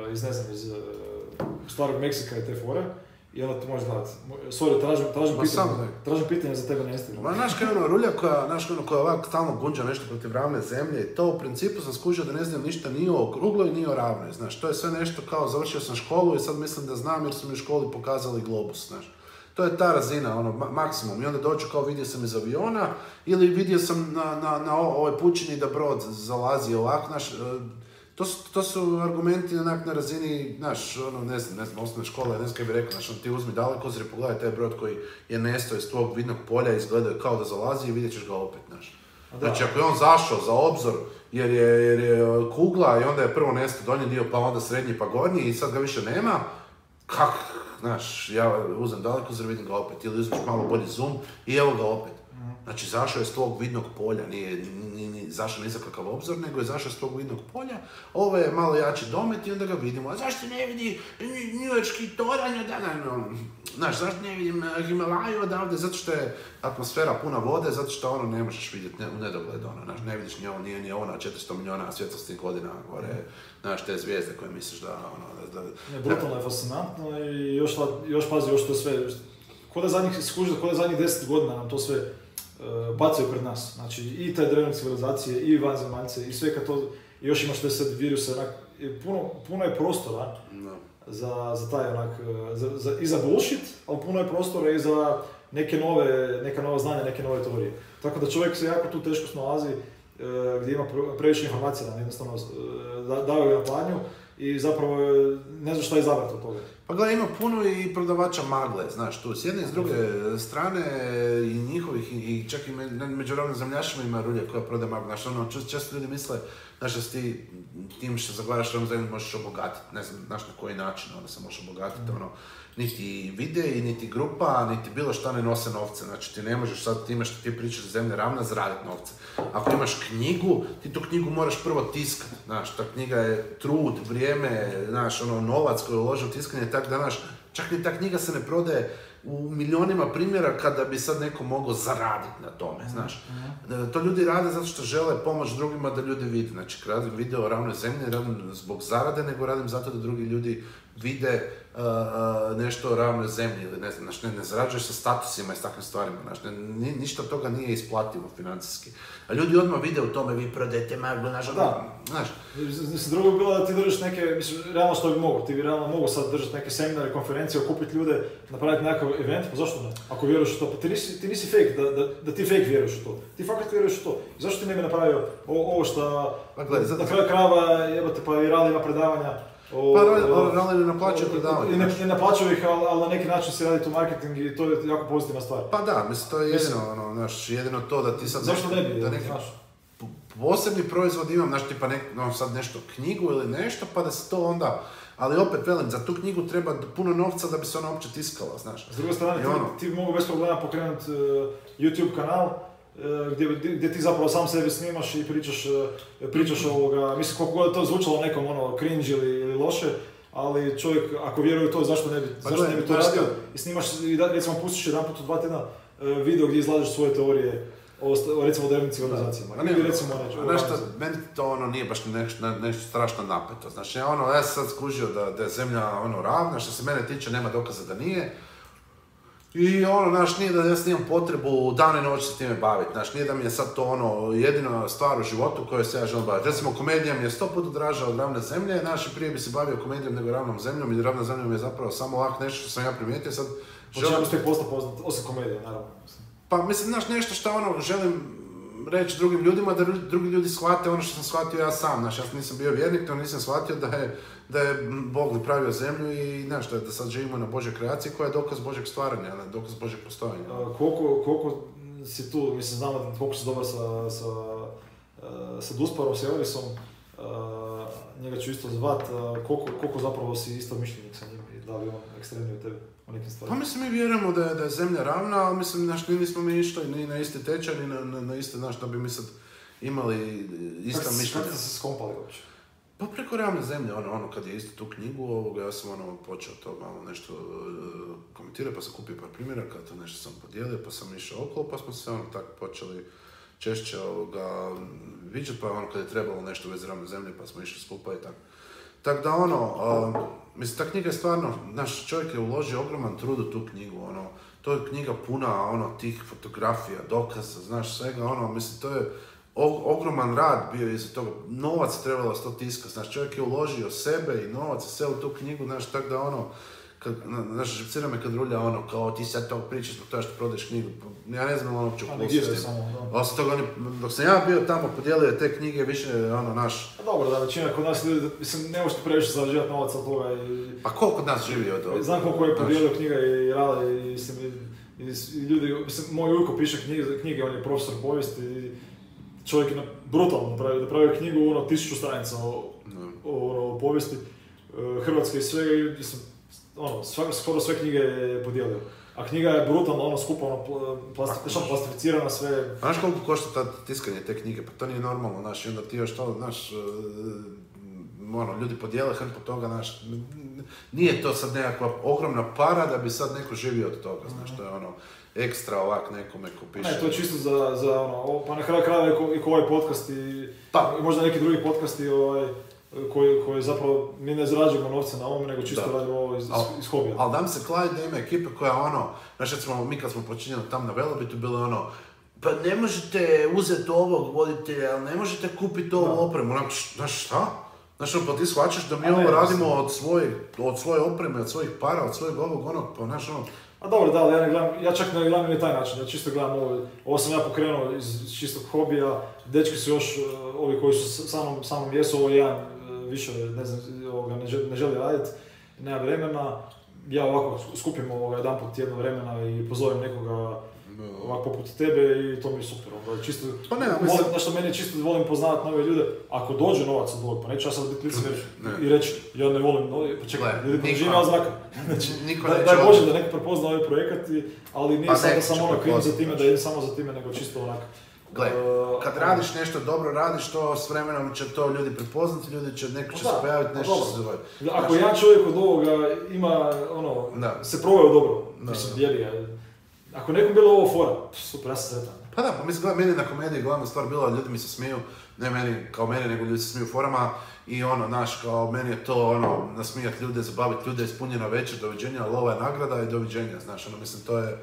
starog Meksika i te fore. I onda ti možeš gledati. Sorry, tražim pitanje za tebe na Instagramu. Znaš kaj rulja koja ovako stalno gunđa nešto protiv ravne zemlje, to u principu sam skužio da ne znam ništa ni o okrugloj ni o ravnoj, znaš. To je sve nešto kao završio sam školu i sad mislim da znam jer su mi u školi pokazali globus, znaš. To je ta razina, maksimum. I onda dođu kao vidio sam iz aviona ili vidio sam na ovoj pučini da brod zalazi ovako, znaš. To su argumenti onak na razini, znaš, ne znam, osnovne škole, ne znam kaj bi rekao, znaš, ti uzmi dalekozor i pogledaj taj brod koji je nestao iz tvojeg vidnog polja, izgleda kao da zalazi i vidjet ćeš ga opet, znaš. Znači, ako je on zašao za obzor jer je kugla i onda je prvo nestao donji dio, pa onda srednji, pa gornji i sad ga više nema, znaš, ja uzem dalekozor, vidim ga opet, ili uzmeš malo bolji zoom i evo ga opet. Znači, zašao je s tog vidnog polja, nije zašao ni za kakav obzor, nego je zašao s tog vidnog polja, ovo je malo jači domet i onda ga vidimo. A zašto ne vidi njujorški toranj znaš, zašto ne vidim Himalaju odavde? Zato što je atmosfera puna vode, zato što ono ne možeš vidjeti u nedogled, znaš, ne vidiš nije ona 400 milijuna svjetlosnih godina gore, znaš, te zvijezde koje misliš da, brutalno je fascinantno i još pazi, još to sve, ko da zadnjih 10 godina nam to sve bacaju pred nas. Znači, i te drevne civilizacije, i vanzemaljce, i sve kad to, još imaš te sad viruse, puno je prostora za taj i za bullshit, ali puno je prostora i za neka nova znanja, neke nove teorije. Tako da čovjek se jako tu teško snalazi, gdje ima previše informacija, jednostavno daju ga na pladnju i zapravo ne znam šta je izabrati od toga. Pa gledaj, ima puno i prodavača magle, znaš, tu s jedne i s druge strane i njihovih, i čak i među ravnozemljašima ima rulje koja prodaje maglu, znaš, često ljudi misle, znaš, da si tim što zagovaraš ravnozemlju možeš obogatiti, ne znam, znaš na koji način, onda se možeš obogatiti, niti videi, niti grupa, niti bilo šta ne nose novce, znači ti ne možeš sad time što ti pričaš za zemlje ravna zaraditi novce. Ako imaš knjigu, ti tu knjigu moraš prvo tiskati, znaš, ta knjiga je trud, vrijeme, znaš, novac koji je uložio tiskanje, tako da, znaš, čak ni ta knjiga se ne prodaje u milionima primjera kada bi sad neko mogao zaraditi na tome, znaš. To ljudi rade zato što žele pomoć drugima da ljudi vide, znači radim video o ravnoj zemlji, radim zbog zarade, nego radim zato da drugi ljudi vide nešto o ravnoj zemlji ili ne znam, znači ne zarađuješ sa statusima i s takvim stvarima, znači ništa od toga nije isplativo financijski. A ljudi odmah vide u tome, vi prodajete maglu, znaš. Drugo bi bilo da ti držiš neke, mislim, realno što bi mogo, ti realno mogu sad držati neke seminare, konferencije, okupiti ljude, napraviti nekakav event, pa zašto ne? Ako vjeruješ u to, pa ti nisi fake, da ti fake vjeruješ u to. Ti fakat vjeruješ u to. I zašto ti ne bi napravio ovo što, na kraju krava, jebate, pa i Rali ima predavanja, Rali ne naplaćaju predavanja. Ne naplaćaju ih, ali na neki način se radi tu marketing i to je jako pozitivna stvar. Pa da, mislim, to je jedino to da ti sad... Zašto ne bi, znaš? Posebni proizvod imam, znaš, tipa sad nešto knjigu ili nešto, pa da se to onda... Ali opet, velim, za tu knjigu treba puno novca da bi se ona uopće tiskala, znaš. S druge strane, ti mogu bez problema pokrenuti YouTube kanal, gdje ti zapravo sam sebe snimaš i pričaš ovoga, mislim koliko god to zvučalo nekom cringe ili loše, ali čovjek ako vjeruje u to, zašto ne bi to radio i snimaš i recimo pustiš jedan put u 2 tjedna video gdje izlažeš svoje teorije o recimo drevnim civilizacijama. Meni to nije baš nešto strašno napeto, znači ja sam sad skužio da je zemlja ravna, što se mene tiče nema dokaza da nije. I nije da ja imam potrebu dan i noć se time baviti, nije da mi je sad to jedina stvar u životu koju se ja želim baviti. Recimo, komedija mi je 100 puta draža od ravne zemlje, prije bi se bavio komedijom nego ravnom zemljom i ravna zemlja mi je zapravo samo nešto što sam ja primijetio, sad želim... Počeo bih postao poznat, osim komedije, naravno. Pa mislim, nešto što želim reći drugim ljudima, da drugi ljudi shvate ono što sam shvatio ja sam, ja nisam bio vjernik, to nisam shvatio da je Bog napravio zemlju i da sad živimo na Božoj kreaciji koja je dokaz Božeg stvaranja, dokaz Božeg postojanja. Koliko si tu, mislim, znamo koliko si dobar sa Dusparom, s Elvisom, njega ću isto zvat, koliko zapravo si isto mišljenik sa njim i da li on ekstremniji od tebe u nekim stvarima? Pa mislim, mi vjerujemo da je zemlja ravna, ali mislim, nismo mi išli ni na isti tečaj, ni na iste, da bi mi sad imali ista mišljenja. Kako ste se skompali uopće? Pa preko ravne zemlje, kad je isto tu knjigu, ja sam počeo to malo nešto komentirati, pa sam kupio par primjeraka, to nešto sam podijelio, pa sam išao okolo, pa smo se tako počeli češće viđati, pa kad je trebalo nešto u vezi ravne zemlje, pa smo išli skupa i tako. Tako da mislim, ta knjiga je stvarno, naš čovjek je uložio ogroman trud u tu knjigu, to je knjiga puna tih fotografija, dokaza, svega, mislim, to je ogroman rad bio iza toga, novac trebalo s to tiskati, čovjek je uložio sebe i novac i sve u tu knjigu, tako da živcira me kad rulja kao ti sad to pričaš zbog toga što prodaješ knjigu, ja ne znam uopće u plusu. Osim toga, dok sam ja bio tamo, podijelio te knjige, više naš... Dobro, da većina kod nas ljudi, mislim, ne možete previše zarađivati novac od toga i... Pa koliko kod nas živi od toga? Znam koliko je podijelio knjiga i rada i ljudi, mislim, moj ujko piše knjige, on je profesor povijesti i čovjek je brutalno napravio knjigu, 1000 stranica o povijesti Hrvatske i svega i skoro sve knjige je podijelio. A knjiga je brutalno ono skupa, ono plastificirana sve. Znaš koliko košta ta tiskanje te knjige? Pa to nije normalno, znaš, i onda ti još to, znaš, ljudi podijele hrpu toga, znaš, nije to sad nekakva ogromna para da bi sad neko živio od toga, znaš, to je ono, ekstra ovak nekome ko piše. Ne, to je čisto za ono, pa na kraju krajeva i ko ovaj podcast i možda neki drugi podcasti koji zapravo mi ne zarađujemo novce na ovome, nego čisto radimo ovo iz hobija. Ali dam se kladiti da ima ekipe koja ono, znaš, mi kad smo počinjeli tam na Velobitu, bilo ono, pa ne možete uzeti ovog voditelja, ali ne možete kupiti ovu opremu, onako, znaš šta? Znaš, pa ti shvaćaš da mi ovo radimo od svoje opreme, od svojih para, od svojeg ovog onog, pa znaš ono... A dobro, da, ali ja čak ne gledam na taj način, ja čisto gledam ovo sam ja pokrenuo iz čistog hobija, dečki su još, ovi koji su sa mnom jesu, ovo jedan više, ne znam, ne želi raditi, nema vremena, ja ovako skupim jedan put tjedno vremena i pozovem nekoga ovako poput tebe i to mi je super, čisto, pa ne, nešto meni čisto volim poznavati nove ljude, ako dođe novac od ovog, pa neću ja sad biti licemjer i reći, ja ne volim nove, pa čekaj, ljudi ne živim ja zraka, znači, daj Bože da neko prepozna ovaj projekat, ali nije sad da sam ono kriv za time, da idem samo za time, nego čisto onak. Gle, kad radiš nešto dobro, radiš to, s vremenom će to ljudi prepoznati, neko će se pojaviti, nešto će se dogoditi. Ako jedan čovjek od ovoga ima, se proveo dobro, mislim, vjeri, ako nekom bilo ovo fora, super, ja sam sretan. Pa da, pa mislim, meni na komediji glavna stvar bila, ljudi mi se smiju, ne meni kao mene, nego ljudi se smiju forama i kao meni je to nasmijati ljude, zabaviti ljude, ispunjena večer, doviđenja, lova je nagrada i doviđenja, mislim, to je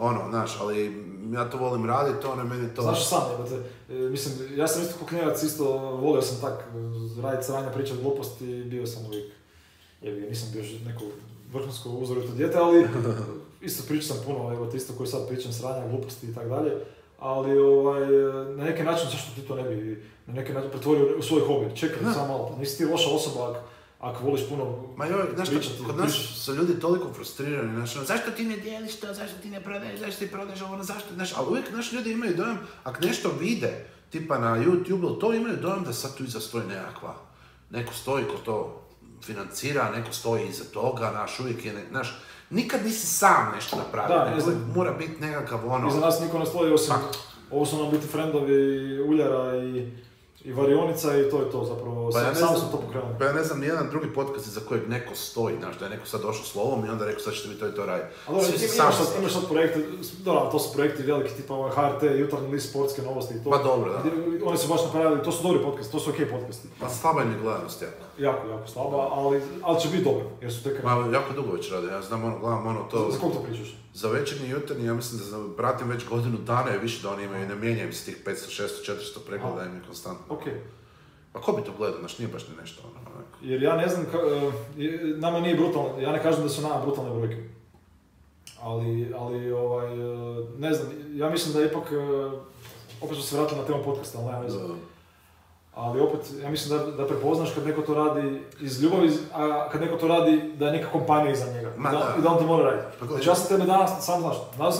ali ja to volim raditi, meni to... Znaš sam, mislim, ja sam isto kao knjevac, isto volio sam tak raditi sranja, pričati gluposti i bio sam uvijek, nisam bio neko vrhunsko uzorito dijete, ali isto pričam sam puno, isto koji sad pričam sranja, gluposti i tak dalje, ali na neki način zašto ti to ne bi na neki način pretvorio u svoj hobi, čekaj samo malo, pa nisi ti loša osoba ako voliš puno pričati. Kod nas su ljudi toliko frustrirani, zašto ti ne dijeliš to, zašto ti ne prodaješ, zašto ti prodaješ ovo, zašto, ali uvijek naši ljudi imaju dojam, ako nešto vide, tipa na YouTube, to imaju dojam da sad tu iza stoji neko stoji ko to financira, neko stoji iza toga, uvijek je, nikad nisi sam nešto napravio, uvijek mora biti nekakav Iza nas niko ne stoji osim, ovo su nam biti frendovi Uljara i Varionica i to je to zapravo, sam sam to pokrenuo. Pa ja ne znam nijedan drugi podcast za kojeg neko stoji, da je neko sad došao slovom i onda rekao sad ćete vi to i to raditi. A dobro, imaš sad projekte, to su projekti veliki tipa HRT, Jutarnji list, sportske novosti i to. Pa dobro, da. Oni su baš napravili, to su dobri podcasti, to su okej podcasti. Pa slaba im je gledanost jako. Jako slaba, ali će biti dobro, jer su tek... Jako dugo već rade, ja znam gledam to... Za koliko to pričaš? Za Večernji i Jutarnji, ja mislim da pratim već godinu dana i više da oni imaju, ne mijenjaju se tih 500, 600, 400 pregleda im je konstantno. Okej. Pa ko bi to gledao, nije baš ni nešto Jer ja ne znam, nama nije brutalno, ja ne kažem da su nama brutalne brojke. Ali, ne znam, ja mislim da ipak, opet ću se vratiti na temu podcasta, ali nema veze. Ali opet, ja mislim da prepoznaš kad neko to radi iz ljubavi, a kad neko to radi da je neka kompanija iza njega. I da on to mora raditi. Znači ja sam tebe danas, sam znaš,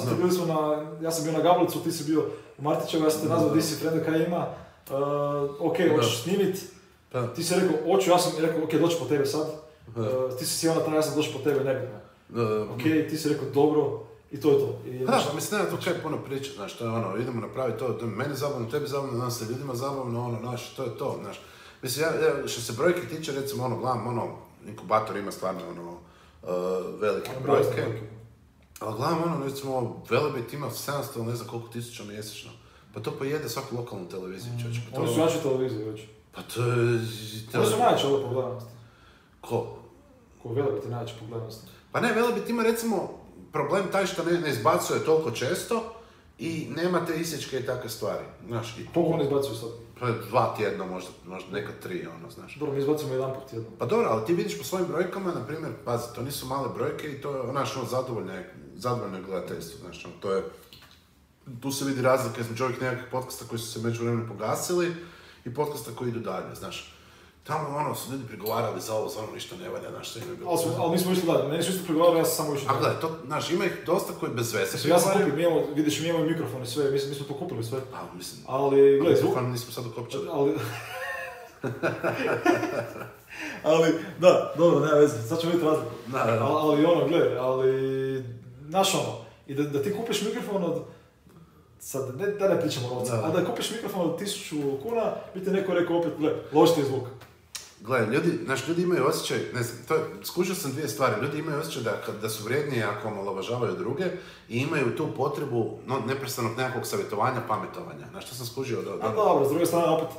ja sam bio na Gablicu, ti si bio u Martićevu, ja sam te nazvao, di si frender kaj ima. Hoćeš snimit, ti si rekao, hoću, ja sam rekao, doći po tebe sad, ti si sjeo na taj, ja sam došao po tebe, nebitno. Ti si rekao, dobro, i to je to. Mislim, nema tu kaj puno priča, to je idemo napraviti to, mene zabavno, tebi zabavno, nam se ljudima zabavno, to je to, Mislim, što se brojke tiče, recimo, gledam, inkubator ima stvarno, velike brojke, ali gledam, recimo, Velebit ima 700, ne znam koliko tisuća mjesečno. Pa to pojede svaku lokalnu televiziju, čovječ. Oni su jači televiziju već. Pa to je... Oni su najjači ovo po gledanosti. Ko? Ko Velebit je najjači po gledanosti. Pa ne, Velebit ima recimo problem taj što ne izbacuje toliko često i nema te isječke i takve stvari, znaš. Koliko oni izbacuju sad? Pa 2 tjedna, možda nekad 3, znaš. Dobro, mi izbacujemo 1 put tjedno. Pa dobro, ali ti vidiš po svojim brojkama, na primjer, pazi, to nisu male brojke i to je, zadovoljno gledateljstvo, znaš, to je... Tu se vidi razlika između ovih nekakvih podcasta koji su se međuvremenu pogasili i podcasta koji idu dalje, znaš. Tamo su ljudi prigovarali za ovo, ništa ne valja, znaš, što im je bilo. Ali mi smo išli dalje, meni su isto prigovarali, ja sam samo išli dalje. A gledaj, to, znaš, ima ih dosta koji bez veze. Ja sam kupio, vidiš, mi imamo mikrofon i sve, mi smo to kupili sve. Pa, mislim, ali, gledaj, mikrofon nismo sad ukopčali. Ali, da, dobro, nema veze, sad ćemo vidjeti razliku. Ali gledaj, znaš I da ti kupiš mikrofon od, sad ne pričamo o novcu, a da kupiš mikrofon od 1000 kuna, bi ti neko rekao opet, loš ti je zvuk. Gledaj, ljudi imaju osjećaj, ne znam, skužio sam dvije stvari. Ljudi imaju osjećaj da su vrijedniji ako omalovažavaju druge i imaju tu potrebu neprestanog nekakvog savjetovanja, pametovanja. Znaš, što sam skužio? Dobro, s druge strane, opet,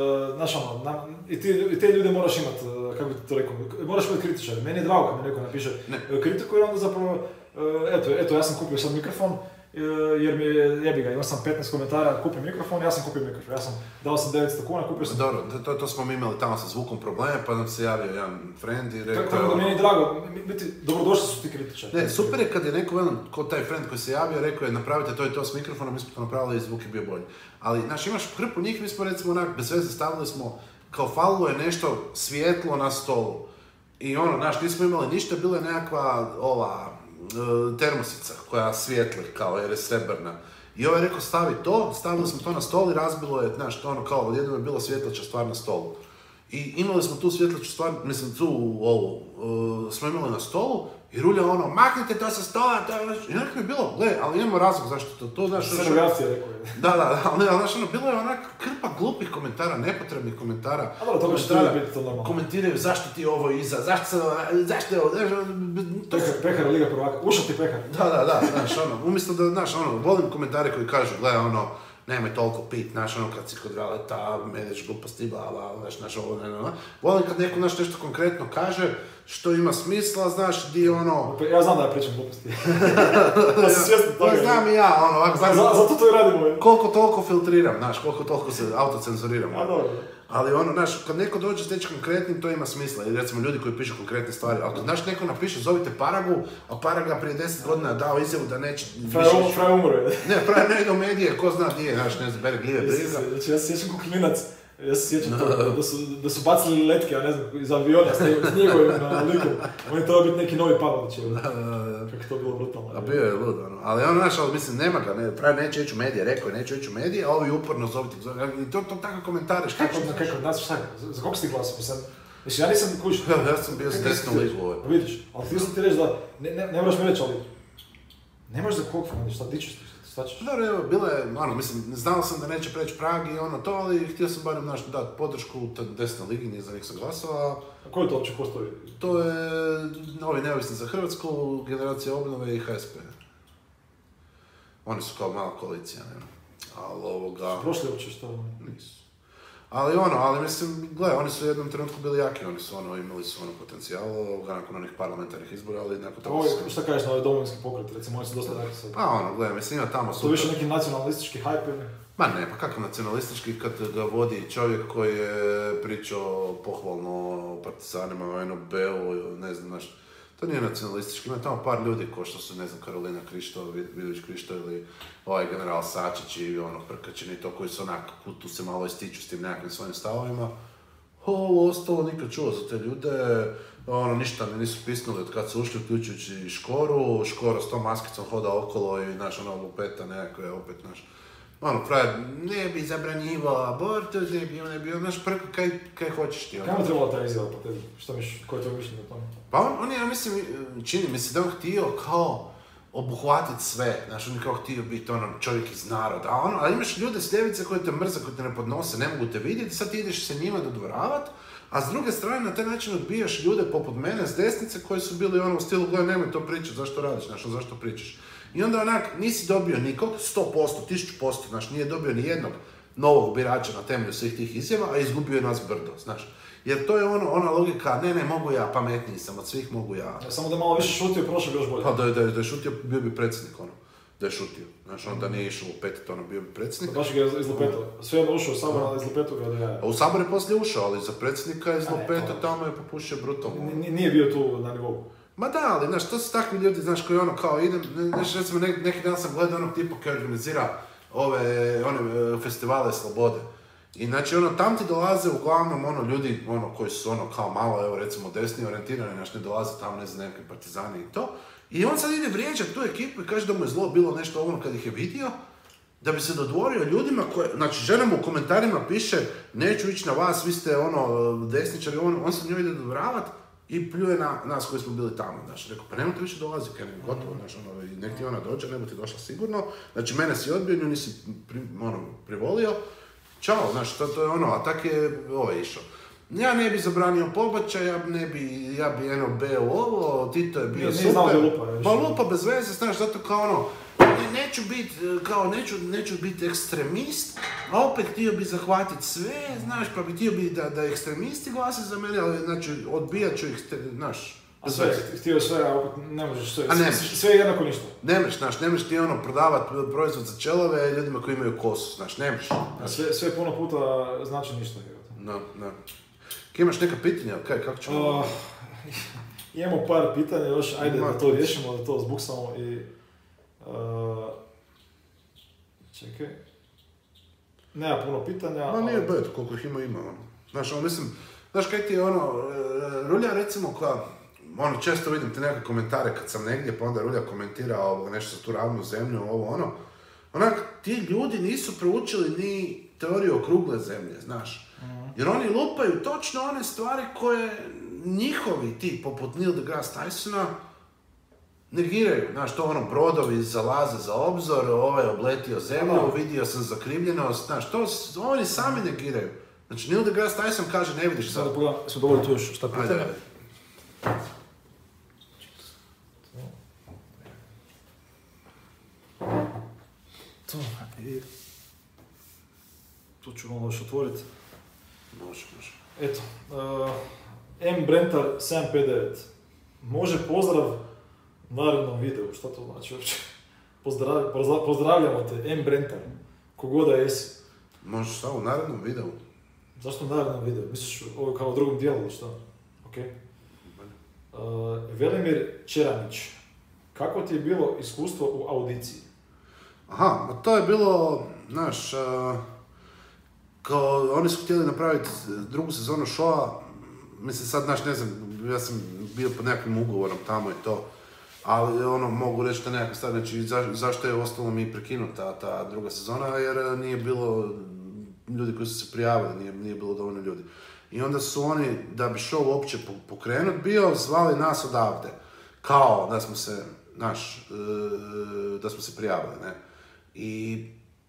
i te ljude moraš imati, kako bi ti to rekao, moraš imati kritičare. Meni je drago kad mi neko napiše kritiku, jer onda zapravo, eto, ja sam kupio sad mikrofon, jer mi je jebiga, imao sam 15 komentara, kupio mikrofon, ja sam kupio mikrofon, dao sam 900 kuna, kupio sam... Dobro, to smo mi imali tamo sa zvukom probleme, pa nam se javio jedan friend i rekao... Tako da meni je drago, dobrodošli su ti kritičari. Ne, super je kad je neko, ko taj friend koji se javio, rekao je napravite to i to s mikrofonom, mi smo to napravili i zvuk je bio bolji. Ali, znaš, imaš hrpu njih, mi smo recimo onak, bez veze stavili smo, kao falilo je nešto svijetlo na stolu. I znaš, nismo imali ništa, bila je nekakva, termosica koja svijetli kao jer je srebrna. I ovaj je rekao stavili smo to na stol i razbilo je, znaš, kao odjednom je bilo svjetleća stvar na stolu. I imali smo tu svjetleću stvar, mislim smo imali na stolu i Rulja maknite to sa stola, i nekako je bilo, ali imamo razlog zašto to, znaš... Scenografcija rekao je. Da, ali znaš, bilo je onak krpa glupih komentara, nepotrebnih komentara. A dobro, to baš treba biti to normalno. Komentiraju zašto ti ovo iza, zašto je ovo, Pekar Liga prvaka, ušao ti Pekar. Da, znaš, umjesto da, znaš, volim komentare koji kažu, nemoj toliko pit, znaš, kad si kod Raleta, medeš gluposti, znaš, ovo, volim kad neko, znaš, nešto konkretno kaže, što ima smisla, znaš, di Ja znam da ja pričam gluposti. Ja sam svjestan toga. Znam i ja, zato to i radimo. Koliko toliko filtriram, znaš, koliko toliko se autocenzuriram. Dobro. Ali znaš, kad neko dođe s nečim konkretnim, to ima smisla. I recimo ljudi koji pišu konkretne stvari. Ali kad znaš, neko napiše, zovite Paragu, a Paraga prije 10 godina je dao izjavu da neće... Fraj umro. Ne, Fraj ne ide u medije, ko zna gdje je, znaš, ne znam, bere gljive briga. Znači, ja se sjećam ko klinac. Ja se sjećam toga, da su bacili letke, ja ne znam, iz aviona, s njegovim likom. On je trebao biti neki novi Pavlović, kako to bilo brutalno. A bio je lud, ali znaš, mislim, nema ga, Pravi neće ići u medije, rekao je neće ići u medije, a ovi uporno zoviti, i to tako komentariš. Kako, znaš šta, za koga si ti glasao? Znači, ja nisam kući. Ja sam bio s desnom ligu ovaj. Vidiš, ali ti sam ti reći da, ne moraš mi reći, ali ne možeš za kog faniš, šta dičeš ti? Dobro, evo, bilo je, mislim, znao sam da neće preći Prag i to, ali htio sam barem, znaš, dati podršku desnoj ligi, nije za njih sam glasao. A koji to uopće postoji? To je Novi neovisni za Hrvatsku, Generacija obnove i HSP. Oni su kao mala koalicija, ne? Ali Su prošli uopće što? Nisu. Ali mislim, gledaj, oni su u jednom trenutku bili jaki, oni su imali su potencijal, nakon onih parlamentarnih izbora, ali nakon toga su... Šta kažeš na ovaj domovinski pokret, recimo, oni su dosta jaki sad? Pa gledaj, mislim, ima tamo super... To više neki nacionalistički hype ili? Ma ne, pa kako nacionalistički kad ga vodi čovjek koji je pričao pohvalno o partizanima, o NOB-u, ne znam, znaš... To nije nacionalistički, ima tamo par ljudi ko što su, ne znam, Karolina Krišto, Vidović Krišto ili ovaj general Sačić i Prkačin i to koji su onako, tu se malo ističu s tim nekakvim svojim stavovima. Ovo ostalo nikad čuo za te ljude, ništa mi nisu pisnuli od kad su ušli, uključujući i Škoro s tom maskicom hoda okolo i lupeta nekakve, opet, frajer, ne bi zabranjivao abortus, ne bi, Prko, kaj hoćeš ti? Kako je trebala ta izjava po tebi? Što misliš, koje je to mišljenje o tome? Pa on je, ja mislim, čini mi se da on htio kao obuhvatiti sve, on je kao htio biti čovjek iz naroda, ali imaš ljude s ljevice koji te mrze, koji te ne podnose, ne mogu te vidjeti, sad ti ideš se njima dodvoravati, a s druge strane na taj način odbijaš ljude poput mene s desnice koji su bili u stilu, gledaj, nemoj to pričati, zašto radiš, zašto pričaš. I onda nisi dobio nikog, 100%, 1000%, nije dobio ni jednog novog birača na temelju svih tih izjava, a izgubio je nas brdo, Jer to je ona logika, ne, mogu ja, pametniji sam od svih, mogu ja. Samo da malo više šutio, prošlo bi još bolje. Pa da je šutio, bio bi predsjednik, da je šutio. Da nije išao u petiti, bio bi predsjednik. Baš ga je izlupetao. Sve je ušao u Sabor, ali izlupetao ga da je... A u Sabor je poslije ušao, ali za predsjednika je izlupetao, tamo je popušio brutalno. Nije bio tu na nivou. Ma da, ali, to su takvi ljudi, koji kao idem, recimo neki dan sam gledao onog tipa koji organizira one festivale slobode. I tam ti dolaze uglavnom ljudi koji su kao malo, evo recimo desni orijentirani, ne dolaze tamo, ne znam, nekakvi partizani i to. I on sad ide vrijeđati tu ekipu i kaže da mu je zlo bilo nešto kad ih je vidio, da bi se dodvorio ljudima koje, žena mu u komentarima piše neću ići na vas, vi ste desničari, on se njoj ide dodvoravati, i pljuje na nas koji smo bili tamo, znaš, rekao, pa nemojte više dolaziti, kaj gotovo, znaš, i nek ti ona dođe, ne bi ti došla sigurno, znači mene si odbio, nju nisi privolio, čao, znaš, to je ono, a tak je išao. Ja ne bi zabranio pobačaj, ja bi NOB ovo, Tito je bio super, pa lupa bez veze, znaš, zato kao ono, neću biti ekstremist, a opet htio bi zahvatiti sve, znaš, pa bi htio bi da ekstremisti glase za mene, ali znači odbijat ću ih, znaš. A sve, htio sve, a opet ne možeš sve, sve je jednako ništa. Ne možeš ti prodavati proizvod za čelove ljudima koji imaju kosu, znaš, ne možeš. Sve puno puta znači ništa. Da. Imaš neka pitanja, kako ćemo? Imamo par pitanja još, ajde da to riješimo, da to zbuksamo i... čekaj... Nema puno pitanja, Ma nije bed, koliko ih ima. Znaš, mislim, znaš kaj ti je Rulja recimo koja... često vidim te neke komentare kad sam negdje, pa onda Rulja komentira nešto za tu ravnu zemlju, onak, ti ljudi nisu proučili ni teoriju okrugle zemlje, znaš. Jer oni lupaju točno one stvari koje njihovi ti, poput Neil deGrasse Tysona, negiraju. Znaš, to brodovi zalaze za obzor, ovaj obletio zemlju, vidio sam zakrivljenost, znaš, to oni sami negiraju. Znači, Neil deGrasse Tyson kaže, ne vidiš sad. Sada pogledam, smo dovoljno tu još šta pitanja. Tu ću malo još otvoriti. Može. Eto, M. Brentar 759. Može pozdrav narednom videu, šta to znači uopće? Pozdravljamo te, M. Brentar, kogoda jesi. Može šta u narednom videu? Zašto u narednom videu? Misliš ovo kao u drugom dijelu ili šta? Ok. Velimir Čeranić. Kako ti je bilo iskustvo u audiciji? Aha, to je bilo, znaš, kao oni su htjeli napraviti drugu sezonu showa, mislim sad, znaš, ne znam, ja sam bio pod nekakvim ugovorom tamo i to, ali mogu reći da nekakva stvar, znači zašto je ostalo mi prekinuta ta druga sezona, jer nije bilo ljudi koji su se prijavili, nije bilo dovoljno ljudi. I onda su oni, da bi show uopće pokrenut bio, zvali nas odavde, kao da smo se, znaš, da smo se prijavili, ne. I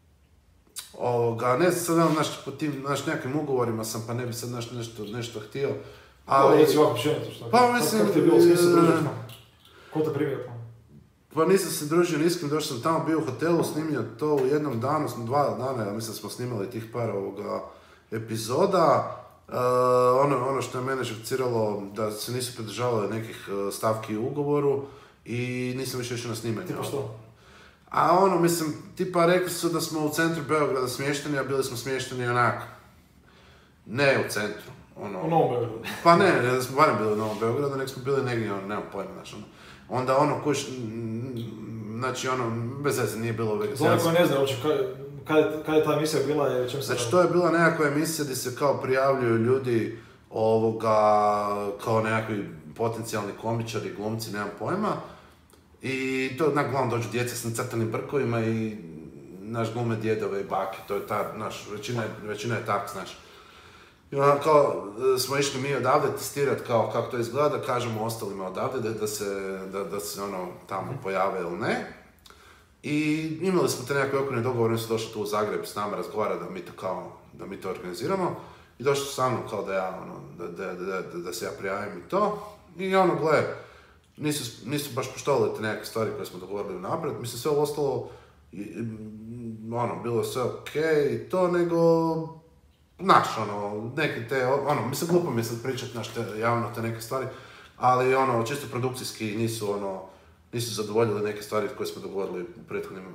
ne znam sad, znaš, po tim, znaš, nekim ugovorima sam, pa ne bi sad, znaš, nešto htio, ali... Reci ovako pšenito, šta? Pa mislim... Kako ti je bilo, s kim se družio tamo? Ko te primio tamo? Pa nisam se družio ni s kim, došao sam tamo, bio u hotelu, snimio to u jednom danu, 2 dana, ja mislim da smo snimali tih par epizoda. Ono što je mene živciralo, da se nisu pridržavali nekih stavki u ugovoru i nisam više išao na snimanje. Tipa što? A mislim, tipa rekli su da smo u centru Beograda smješteni, a bili smo smješteni onako. Ne u centru. U Novom Beogradu. Pa ne, da smo barem bili u Novom Beogradu, nek smo bili negdje, nemam pojma, znaš, Onda znači bez veze nije bilo vegetarijansko. Za neko ne zna uopće kada je ta emisija bila i o čem se... Znači to je bila nekakva emisija gdje se kao prijavljuju ljudi kao nekakvi potencijalni komičari, glumci, nemam pojma. I to uglavnom dođu djeca s nacrtanim brkovima i naš glume djedove i bake, to je ta, naš, većina je tak, znaš. I kao smo išli mi odavde testirati kao kako to izgleda, kažemo ostalima odavde da se tamo pojave ili ne. I imali smo te nekakve okvirne dogovore, oni su došli tu u Zagreb s nama razgovarati da mi to organiziramo. I došli su sa mnom kao da ja, da se ja prijavim i to. I gle, nisu baš poštovali te neke stvari koje smo dogovorili napred. Mislim, sve ovo ostalo, bilo je sve okej i to, nego, znaš, neki te, mislim, glupo mi je sad pričat, znaš, javno te neke stvari, ali, čisto produkcijski nisu zadovoljili neke stvari koje smo dogovorili u prethodnim,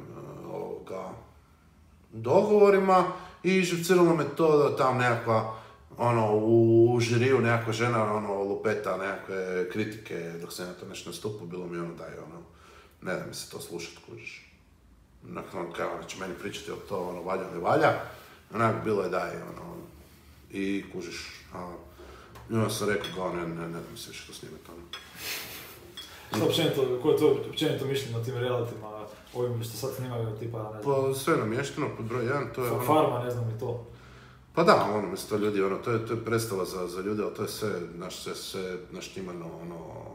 dogovorima i živciralo me to da tam nekakva, u žiriju nekakva žena, lupeta nekakve kritike dok se na to nešto nastupu, bilo mi daj, ne da mi se to slušat, kužiš. Nakon kao da će meni pričati o to, valja, ne valja, bilo je daj, i kužiš, i onda sam rekao, ne da mi se više to snimati, Što općenito, koje je to općenito mišljenje na tim realitima, ovim što sad snimaju, tipa, ne znam... Pa sve namješteno, pod broj 1, to je Farma, ne znam i to. Pa da, ono, mislim, to ljudi, ono, to je predstava za ljude, ali to je sve naštimano, ono,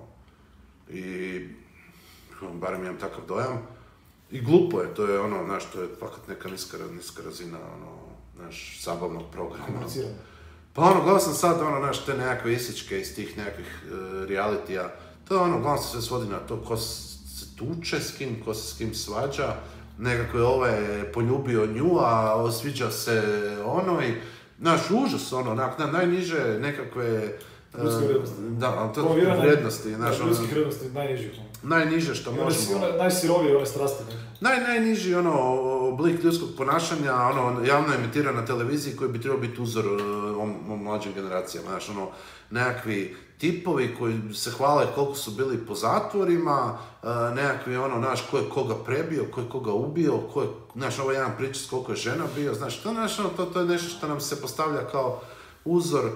i barem imam takav dojam. I glupo je, to je ono, znaš, to je fakat neka niska razina, ono, naš zabavnog programa. Pa ono, gledao sam sad, ono, znaš, te nekakve isječke iz tih nekakvih realitija, to je ono, gledao se sve svodi na to ko se tuče s kim, ko se s kim svađa, nekako je ovaj poljubio nju, a sviđa se ono i, znaš, užas, ono, na najniže nekakve... Ljudske vrijednosti. Da, to je vrijednosti, znaš, ono... Ljudskih vrijednosti najnižih. Najniže što možemo... Najsirovije one strasti. Najniži ono oblik ljudskog ponašanja, ono javno emitira na televiziji koji bi trebao biti uzor o mlađim generacijama, znaš, ono nekakvi tipovi koji se hvale koliko su bili po zatvorima, nekakvi ono, znaš, ko je koga prebio, ko je koga ubio, ko je, znaš, ovaj jedan priča koliko je žena bio, znaš, to je nešto što nam se postavlja kao uzor,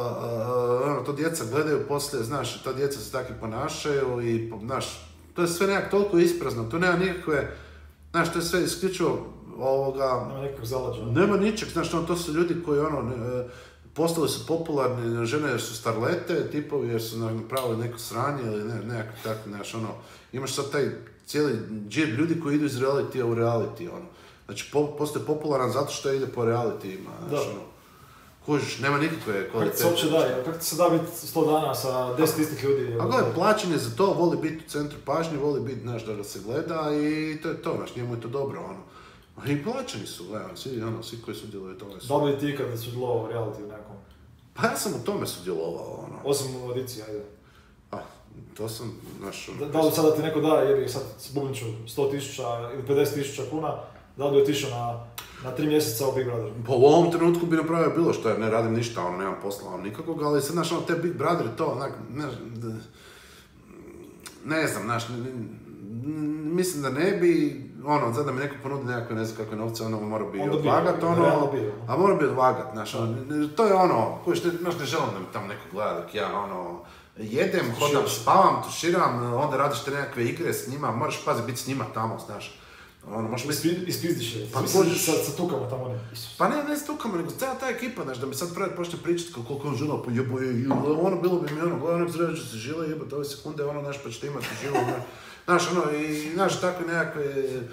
to djeca gledaju poslije, znaš, ta djeca se tako ponašaju i, znaš, to je sve nekak toliko isprazno, to nema nikakve, znaš, to je sve isključivo ovoga... Nema nekakvog zalađa. Nema ničeg, znaš, to su ljudi koji, ono, postali su popularni, žene jer su starlete, tipovi jer su napravili neko sranje ili nekako tako, znaš, ono, imaš sad taj cijeli džib ljudi koji idu iz realitija u reality, ono. Znači, postoje popularan zato što ide po realitijima, znaš, ono. Kužiš, nema nikakve kvalitete. Kako ti se uopće daje? Kako ti se da biti 100 dana sa 10 istih ljudi? A gledaj, plaćen je za to, voli biti u centru pažnje, voli biti, znaš, da ga se gleda i to je to, znaš, njemu je to dobro, ono. I plaćeni su, gledaj, svi koji sudjeluju tome su. Da li ti ikada sudjelovao u reality u nekom? Pa ja sam u tome sudjelovao, ono. Osim u audiciji, ajde. To sam, znaš... Da li sada ti neko da, jebi sad s bubniću 100.000 ili 50.000 kuna, da li bi otišao na 3 mjeseca u Big Brother? Pa u ovom trenutku bi napravio bilo što, jer ne radim ništa, ono, nemam posla, ono, nikakvog, ali sad, znaš, ono, te Big Brother, to, onak, ne znam, znaš, mislim da ne bi, ono, sad da mi neko ponudi nekakve, ne znam kakve novce, ono, mora bi odvagat, ono, a mora bi odvagat, znaš, ono, to je ono, kojiš, znaš, ne želim da mi tamo neko gleda dok ja, ono, jedem, hodam, spavam, tuširam, onda radiš te nekakve igre s njima, moraš pazi biti s njima tamo, znaš. Ono, možeš biti... Ispizdiš je, pa sa tukama tamo ne. Pa ne s tukama, nego cijela ta ekipa, znaš, da mi sad prvi počne pričati koliko on žila, pa jebo je, ono, bilo bi mi ono, gledaj, onak zređu se žile, jebate ove sekunde, ono, znaš, pa ćete imati živo, znaš, ono, i, znaš, takve nekakve,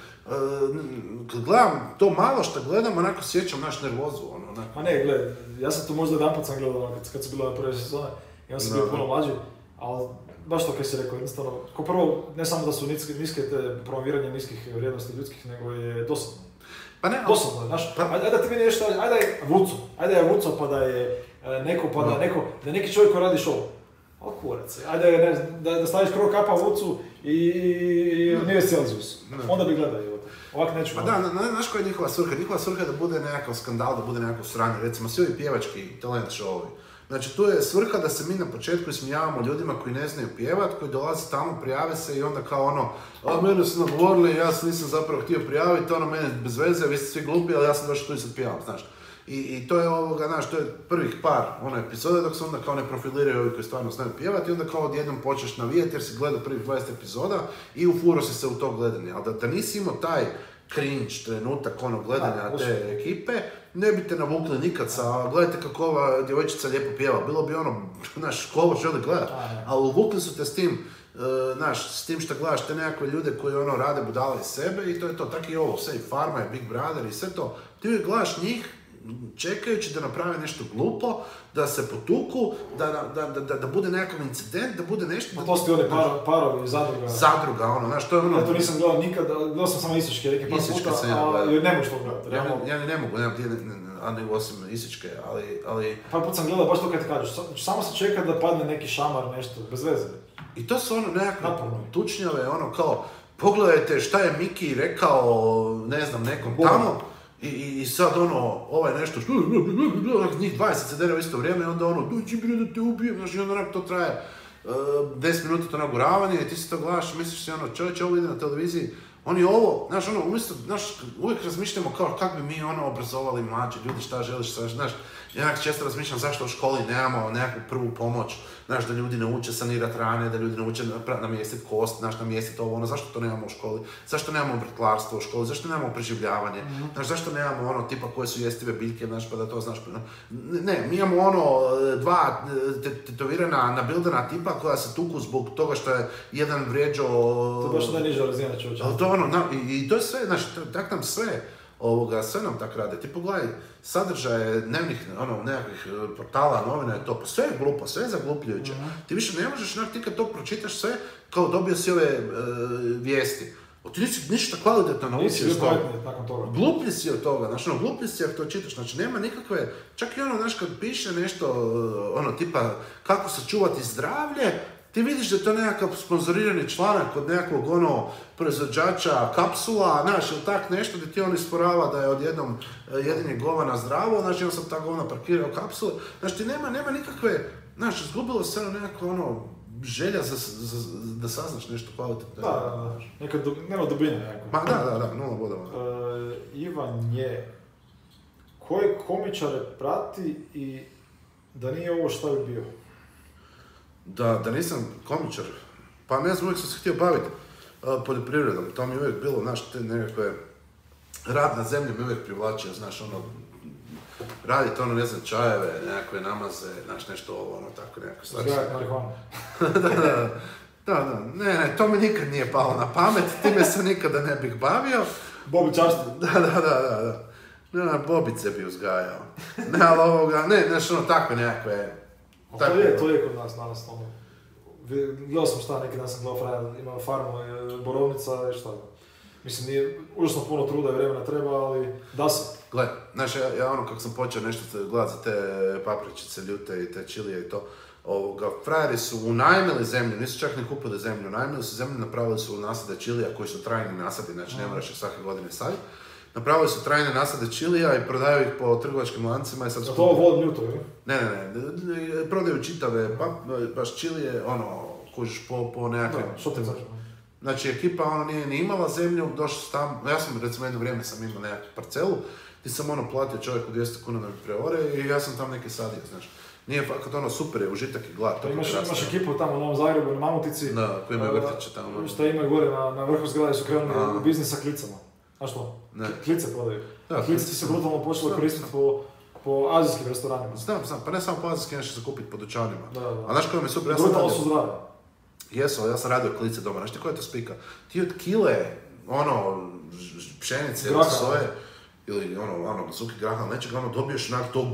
kad gledam to malo što gledam, onako sjećam, naš nervozu, ono, onako. Ma ne, gledaj, ja sam tu možda jedanput sam gledao, kad su bile prve sezone, i on sam bio puno mlađi, ali baš to kaj si rekao, jednostavno, ko prvo, ne samo da su niske te promoviranje niskih vrijednosti ljudskih, nego je dosadno. Pa ne, dosadno, znaš, ajde da ti meni nešto, ajde da je Vuco, pa da je neko, pa da neko, da je neki čovjek koji radi show. Ali kurac, ajde da staviš prvo kapa Vucu i nije Celsius, onda bi gledao. Ovak neću. Pa da, znaš koja je njihova svrha? Njihova svrha je da bude nekakav skandal, da bude nekakav sranje, recimo svi ovi pjevački talent showovi. Znači, tu je svrha da se mi na početku ismijavamo ljudima koji ne znaju pjevat, koji dolaze tamo, prijave se i onda kao ono, a mene su nagovorili, ja se nisam zapravo htio prijaviti, ono mene bez veze, vi ste svi glupi, ali ja sam došao tu i sad pjevam, znaš. I to je ovoga, znaš, to je prvih par epizoda dok se onda kao ne profiliraju ovi koji stvarno znaju pjevati i onda kao odjednom počneš navijati jer si gledao prvih 20 epizoda i ufuro si se u to gledanje. Ali da nisi imao taj cringe trenutak gledanja te ekipe, ne bi te navukli nikad sa, gledajte kako ova djevojčica lijepo pjeva, bilo bi ono, znaš, ko ovo želi gledat, ali uvukli su te s tim, znaš, s tim što gledaš te nekakve ljude koji rade budale iz sebe i to je to, tako i ovo, sve i Farma i Big Brother i sve to, ti uvijek gledaš njih, čekajući da naprave nešto glupo, da se potuku, da bude nekakav incident, da bude nešto... To su ti one parovi, zadruga. Zadruga, ono, znaš, to je ono... Ja to nisam gledao nikad, gledao sam samo Isičke neke par puta, jer ne možeš to gledati. Ja ne mogu, nemam osim Isičke, ali... Par put sam gledao baš to kad ti kažeš, samo se čeka da padne neki šamar, nešto, bez veze. I to su nekakve tučnjave, kao, pogledajte šta je Miki rekao, ne znam, nekom tamo, i sad ovaj nešto, njih 20 se dere u isto vrijeme i onda dođi bre da te ubijem, znaš, i onda to traje 10 minuta to naguravanje i ti si to gledaš, misliš si čovječe, ovo ide na televiziji, Oni ovo, znaš, ono, umjesto, znaš, uvijek razmišljamo kao kako bi mi ono obrazovali mlađe ljudi, šta želiš, znaš, ja često razmišljam zašto u školi nemamo nekakvu prvu pomoć, znaš, da ljudi nauče sanirati rane, da ljudi nauče namjestiti kost, znaš, namjestiti ovo, ono, zašto to nemamo u školi, zašto nemamo vrtlarstvo u školi, zašto nemamo preživljavanje, znaš, zašto nemamo ono tipa koje su jestive biljke, znaš, pa da to znaš, ne, mi imamo ono dva tetovirana, nabildana tipa koja se tuku zbog toga što je jedan vrijeđao... To je baš najniža razina čovječa. To ono, i to je sve, znaš, tak nam sve sve nam tak rade. Ti pogledaj sadržaje dnevnih, nekakvih portala, novina je to, pa sve je glupo, sve je zaglupljujuće. Ti više ne možeš, ti kad to pročitaš sve, kao dobio si ove vijesti. Ti nisi ništa kvalitetno naučio s toga. Gluplji si od toga, znaš, gluplji si ako to čitaš, znači nema nikakve, čak i znaš, kad piše nešto, tipa, kako sačuvati zdravlje, ti vidiš da je to nekakav sponzorirani članak od nekakvog proizvođača kapsula, znaš, ili tak nešto gdje ti on isporava da je odjednom jedinje govana zdravo, znači on sam ta govana parkirao kapsule, znači ti nema nikakve, znaš, izgubilo se nekako želja da saznaš nešto kvalitetno. Da, nema dubine nekako. Ma da, nula bodova. Ivan je, koje komičare prati i da nije ovo šta bi bio? Da nisam komičar, pa ne znam, uvijek sam se htio baviti poljoprivredom, to mi je uvijek bilo, znaš, te nekakve, rad na zemlji mi uvijek privlačio, znaš, raditi ne znam, čajeve, nekakve namaze, znaš, nešto ovo, tako nekako stvari. Zgajati marihuanu. Da, ne, to mi nikad nije palo na pamet, time se nikada ne bih bavio. Bobičarstvo. Da, bobice bi uzgajao. Ne, ali znaš, takve nekakve... To je kod nas danas, gledao sam šta neki dan sam gledao frajer, ima farmu, borovnica i šta. Mislim, nije užasno puno truda i vremena treba, ali da se. Gle, znaš, ja kako sam počeo nešto gledati za te papričice, ljute i te čilije i to, frajeri su unajmili zemlju, nisu čak ni kupili zemlju, unajmili su zemlju, napravili su nasade čilija koji su trajni nasadi, znači ne moraš ih svake godine saditi. Napravili su trajne nasade čilija i prodaju ih po trgovačkim lancima i sad su... To vod ljuto, je? Ne, prodaju čitave, baš čilije, kužiš po nekakve... Što te znači? Znači, ekipa nije ni imala zemlju, došli su tamo, ja sam recimo jedno vrijeme sam imao nekakvu parcelu, ti sam platio čovjeku 200 kuna da mi preore i ja sam tam neke sadio, znaš. Nije fakat super je užitak i glad. Imaš ekipu tamo u Novom Zagrebu, na Mamutici. Da, koji imaju vrtiće tamo. Što imaju gore na vrhu zgrade su krenuli u biznis sa klicama. Znaš što? Klice prodaju. Klice ti se brutalno počele koristiti po azijskim restoranima. Znam, pa ne samo po azijskim, nešto za kupiti po dućanima. Da. A znaš koji mi je super? Brutalno su zdrave. Jesu, ali ja sam radio klice doma, znaš ti koja je to spika? Ti od kile, pšenice ili soje, ili suki graha, ali nečega, dobiješ to,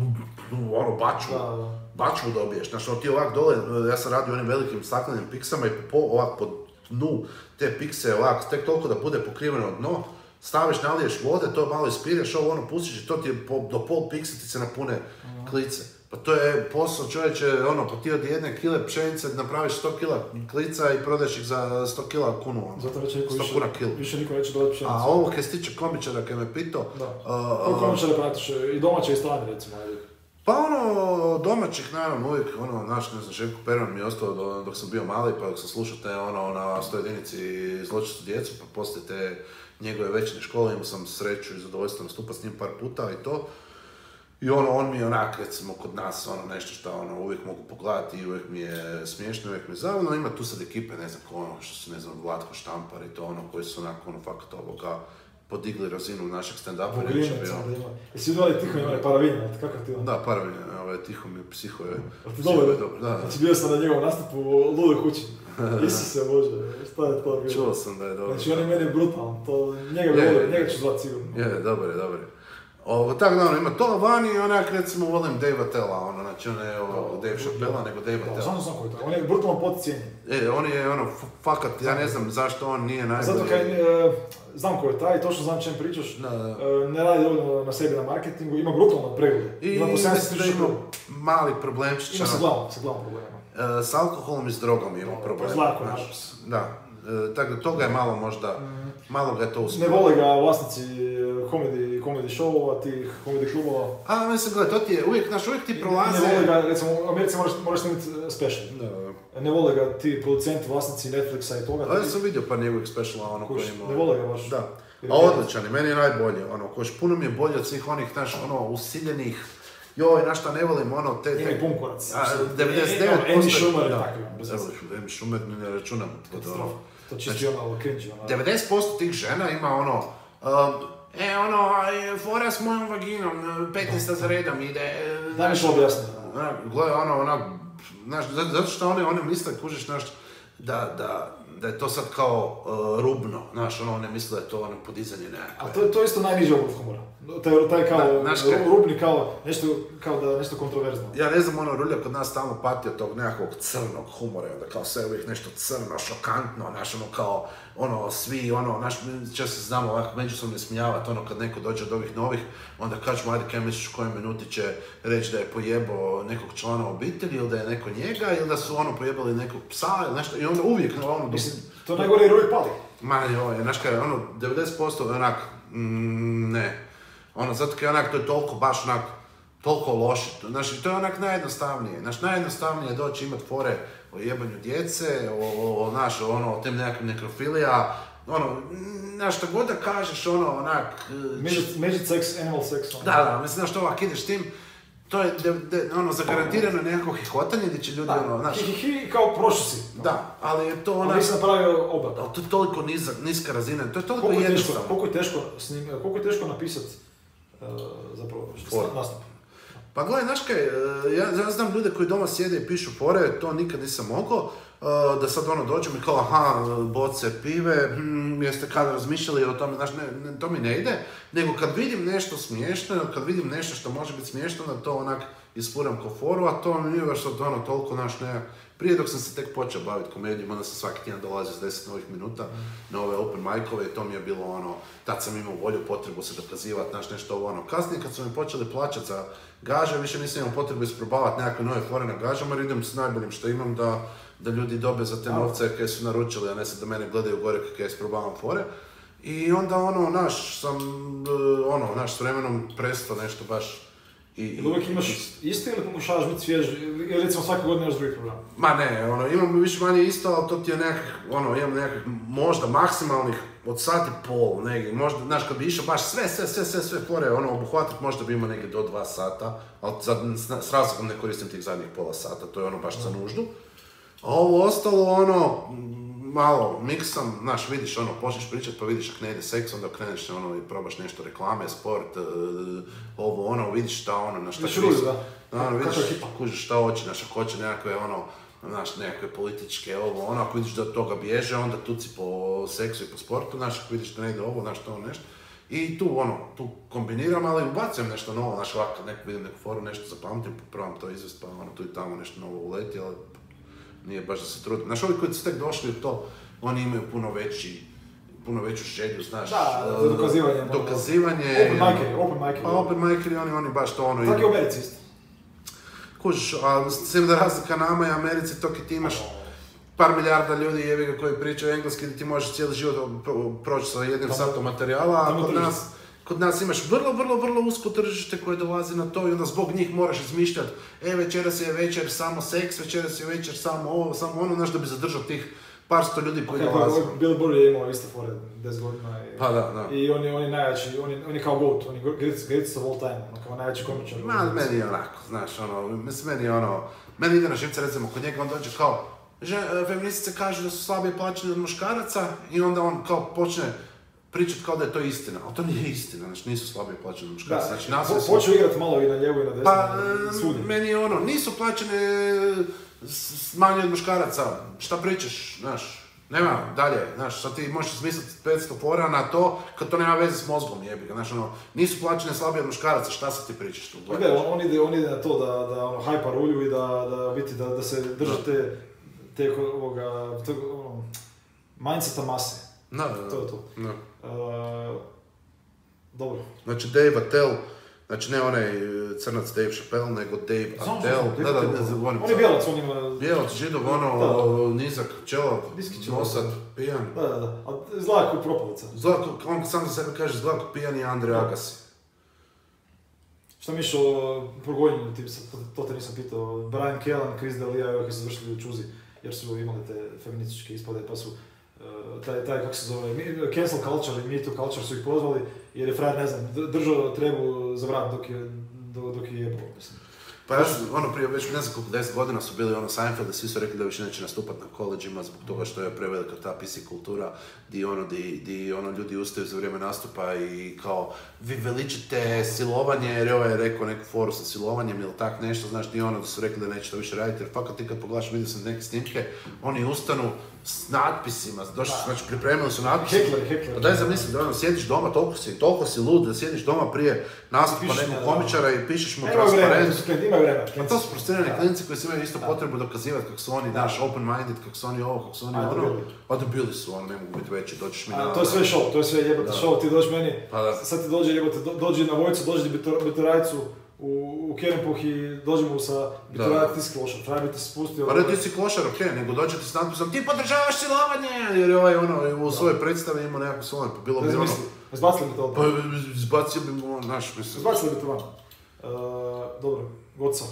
bačvu dobiješ, znaš, ti ovak dole, ja sam radio onim velikim staklenim piksama i ovak po dnu te pikse, ovak, tek toliko da bude pokriveno dno, staviš, naliješ vode, to malo ispireš, pustiš i to ti je do pol pikse ti se napune klice. Pa to je posao čovječe, pa ti od 1 kile pšenice napraviš 100 kila klica i prodaš ih za 100 kila kunu. Zato reći niko 100 kuna kilu. Više niko neće dodati pšenicu. A ovo kaj se tiče komičara kaj me pitao... Kako komičara pratiš? I domaće i strane recimo? Pa domaćih naravno uvijek, naš, ne znam, Željko Pervan mi je ostao dok sam bio mali, pa dok sam slušao te na 101 Zločistu djecu, pa poslije te njegove večerne škole imao sam sreću i zadovoljstvo nastupati s njim par puta i to. I on mi je recimo kod nas nešto što uvijek mogu pogledati i uvijek mi je smiješno, uvijek mi je zabavno. Ima tu sad ekipe, ne znam ko, što su, ne znam, Vlatko Štampar i to koji su fakat podigli razinu našeg stand-upa. Pogrinjaca da ima. Jesi udali Tihomir Paravinja, kakav ti on? Da, Paravinja, Tihomir, psiho je. Ti dobro? Znači bio sam na njegovom nastupu u Ludoj kući. Isuse Bože, šta je to bilo? Čuo sam da je dobro. Znači on je meni brutalan, njega ću zvati sigurno. Je, dobar je. Tako da ima to vani i recimo volim Dave Attella, znači on je Dave Chappella, nego Dave Attella. Znam koji je to, on je brutalno podcijenjen. On je fakat, ja ne znam zašto on nije najbolji. Zato kaj, znam ko je taj, točno znam čem pričaš, ne radi dovoljno na sebi na marketingu, ima brutalno preglede. Ima po 70.000 kuna. Mali problemčić. Ima sa glavom problema. S alkoholom i s drogom ima problema. Zlako, nažalost. Da. Tako da toga je malo možda, malo ga je to uspio. Ne vole ga vlasnici komedi showova, tih komedi klubova. A, mislim, gledaj, to ti je uvijek ti prolaze... Ne vole ga, recimo, u Americi moraš snimiti special. Da. Ne vole ga ti producenti, vlasnici Netflixa i toga. Ja sam vidio par njegovih speciala, ono koji ima... Ne vole ga baš. Da. A odličan je, meni je najbolje, ono, puno mi je bolje od svih onih, znaš, ono, usiljenih, joj, na šta ne volim, ono, te... Ima i punkorac. 99%... Amy Schumer je takav. Amy Schumer ne računam. Katastrofa. To čisti ono, cringe, ono. 90% tih žena ima ono, fora s mojom vaginom, 15. za redom ide... Daj mi što objasni. Gledaj, znaš, zato što one misle, kužiš, znaš, da je to sad kao rubno, znaš, ne misle da je to podizanje nekakve. A to je isto najniži oblik humora. Taj kao rubni, kao nešto kontroverzno. Ja ne znam, Rulja kod nas stalno pati od tog nekakvog crnog humora, onda kao sve uvijek nešto crno, šokantno, znaš, kao, svi, znaš, često se znamo ovako međusobno smijavati, kad neko dođe od ovih novih, onda kažemo, ajde, kaj misliš u kojoj minuti će reći da je pojebao nekog člana obitelji, ili da je neko njega, ili da su pojebali nekog psa, ili nešto, i onda uvijek, to najgore jer uvijek pali. Ma joj, znaš kaj, 90% onak, ne. Zato kaj to je toliko baš onak, toliko loše. Znači, to je onak najjednostavnije. Znači, najjednostavnije je doći imat fore o jebanju djece, o tem nekakvim nekrofilija, znaš, šta god da kažeš, Magic sex, animal sex. Da, mislim, znaš, to ovak ideš s tim, to je zagarantirano nekako hihotanje gdje će ljudi, znaš... Hihihi kao prošli si. Da, ali je to Ali nisam napravio oba. To je toliko niska razina, to je toliko jednostavno. Koliko je teško napisat, zapravo, nastup? Pa gledaj, znaš kaj, ja znam ljude koji doma sjede i pišu fore, to nikad nisam mogao, da sad dođem i kao, aha, boce pive, jeste kad razmišljali o tome, znaš, to mi ne ide, nego kad vidim nešto smiješno, kad vidim nešto što može biti smiješno, da to onak isfuram ko foru, a to mi nije baš sad toliko, znaš, prije dok sam se tek počeo baviti komedijom, onda sam svaki tjedan dolazio s 10 novih minuta na ove open micove i to mi je bilo tad sam imao volju, potrebu se dokazivati, znaš, nešto Kasnije kad su mi počeli plaćati za gaže, više nisam imao potrebu isprobavati nekakve nove fore na gažama, jer idem s najboljim što imam da ljudi dobe za te novce koje su naručili, a ne sad da mene gledaju gore kako ja isprobavam fore. I onda s vremenom prestao nešto baš. Ili uvijek imaš isti ili pokušavaš biti svjež, ili recimo svake godine imaš drugi program? Ma ne, imam više manje isto, ali to ti je imam nekakvih možda maksimalnih od sat i pol, negdje, možda, znaš, kad bi išao baš sve fore, obuhvatiti, možda bi imao negdje do 2 sata, ali s razlogom ne koristim tih zadnjih pola sata, to je baš za nuždu. A ovo ostalo, malo miksam, znaš, vidiš, počneš pričat pa vidiš ako ne ide seks, onda kreneš i probaš nešto reklame, sport, vidiš šta na šta krizu. Vidiš, kužiš šta hoće, znaš, ako hoće nekakve, nekakve političke, ako vidiš da od toga bježe, onda tuci po seksu i po sportu, znaš, ako vidiš da ne ide ovo, znaš, to nešto. I tu kombiniram, ali ubacujem nešto novo, znaš, ovako, vidim neku foru, nešto zapamtim, probam to izvest, pa tu i tamo nešto novo uleti, ali nije baš da se trudim. Znaš, ovi koji su tek došli u to, oni imaju puno veću želju, znaš, dokazivanje. Open miceri, oni baš to Tako je u Americi isto. Kužiš, a sem da razlika nama i Americi, to kad ti imaš par milijarda ljudi jebiga koji pričaju engleski, da ti možeš cijeli život proći sa jednim satom materijala, a kod nas imaš vrlo usko tržište koje dolazi na to i onda zbog njih moraš izmišljati večeras je večer samo seks, večeras je večer samo ovo, znaš, da bi zadržao tih par sto ljudi koji dolaze. Bill Burr je imao iste fore 10 godina i on je najjači, on je kao GOAT, on je greatest of all time, kao najjači komičar. Meni je onako, znaš, meni ide na živce, recimo, kod njega on dođe kao, feministice kažu da su slabije plaćeni od muškaraca i onda on kao počne pričat kao da je to istina, ali to nije istina, znači nisu slabije plaćene od muškaraca. Počeo igrati malo i na lijevo i na desno, svugdje. Meni je nisu plaćene manje od muškaraca, šta pričaš, znaš, nema dalje, znaš, sad ti možeš smisliti 500 fora na to, kad to nema veze s mozgom jebiga, znaš, nisu plaćene slabije od muškaraca, šta sad ti pričaš tu? On ide na to da hajpa rulju i da se drže te mindseta mase. To je to. No. Dobro. Znači Dave Attell, Znači ne onaj crnac Dave Chappelle, nego Dave Attell. On je bijelac, on ima... Bijelac, židov, nizak, čelo, nosat, pijan. Da. A izgleda kao propalica. On sam za sebe kaže, izgleda kao pijan i Andre Agassi. Šta misliš o progonjenju, to te nisam pitao, Brian Callen, Chris D'Elia, koji su završili u Čuzi, jer su imali te feminističke ispade, pa su taj kako se zove, cancel culture i me too culture su ih pozvali, jer je frajer, ne znam, držao trebu za vrat dok je jebao, mislim. Pa ja prije već ne znam koliko 10 godina su bili Seinfeld, da svi su rekli da više neće nastupati na koleđima zbog toga što je prevelika ta PC kultura, di ljudi ustaju za vrijeme nastupa i kao vi veličite silovanje, jer je ovaj rekao neku foru sa silovanjem ili tak nešto, znaš, da su rekli da neće to više raditi, jer fakat ti kad pogledaš, vidio sam neke snimke, oni ustanu s natpisima, znači pripremili su natpise. Hekler. Pa daj zamisli da sjediš doma, toliko si lud da sjediš doma prije nastupa nekog komičara i pišeš mu transparent. Pa to su prostrirani klinici koji se imaju isto potrebu dokazivati kako su oni, open-minded, kako su oni ovo, kako su oni ono. Pa dobili su, ne mogu biti veći, dođeš mi na... To je sve show, to je sve jebate show, ti dođeš meni, sad ti dođe na Vojcu, dođe Bitorajcu u Kerenpuh i dođemo sa Bitorajak, ti si klošar, treba bi te spustio... Pa ne, ti si klošar, okej, nego dođete s natpisom, ti podržavaš silovanje, jer je ovaj u svojoj predstavi imao nekako silovanje, pa bilo bi ono... Izbacili bi to? Pa izbacio bi mu naš, mislim... Izbacili bi to van. Dobro, Goca.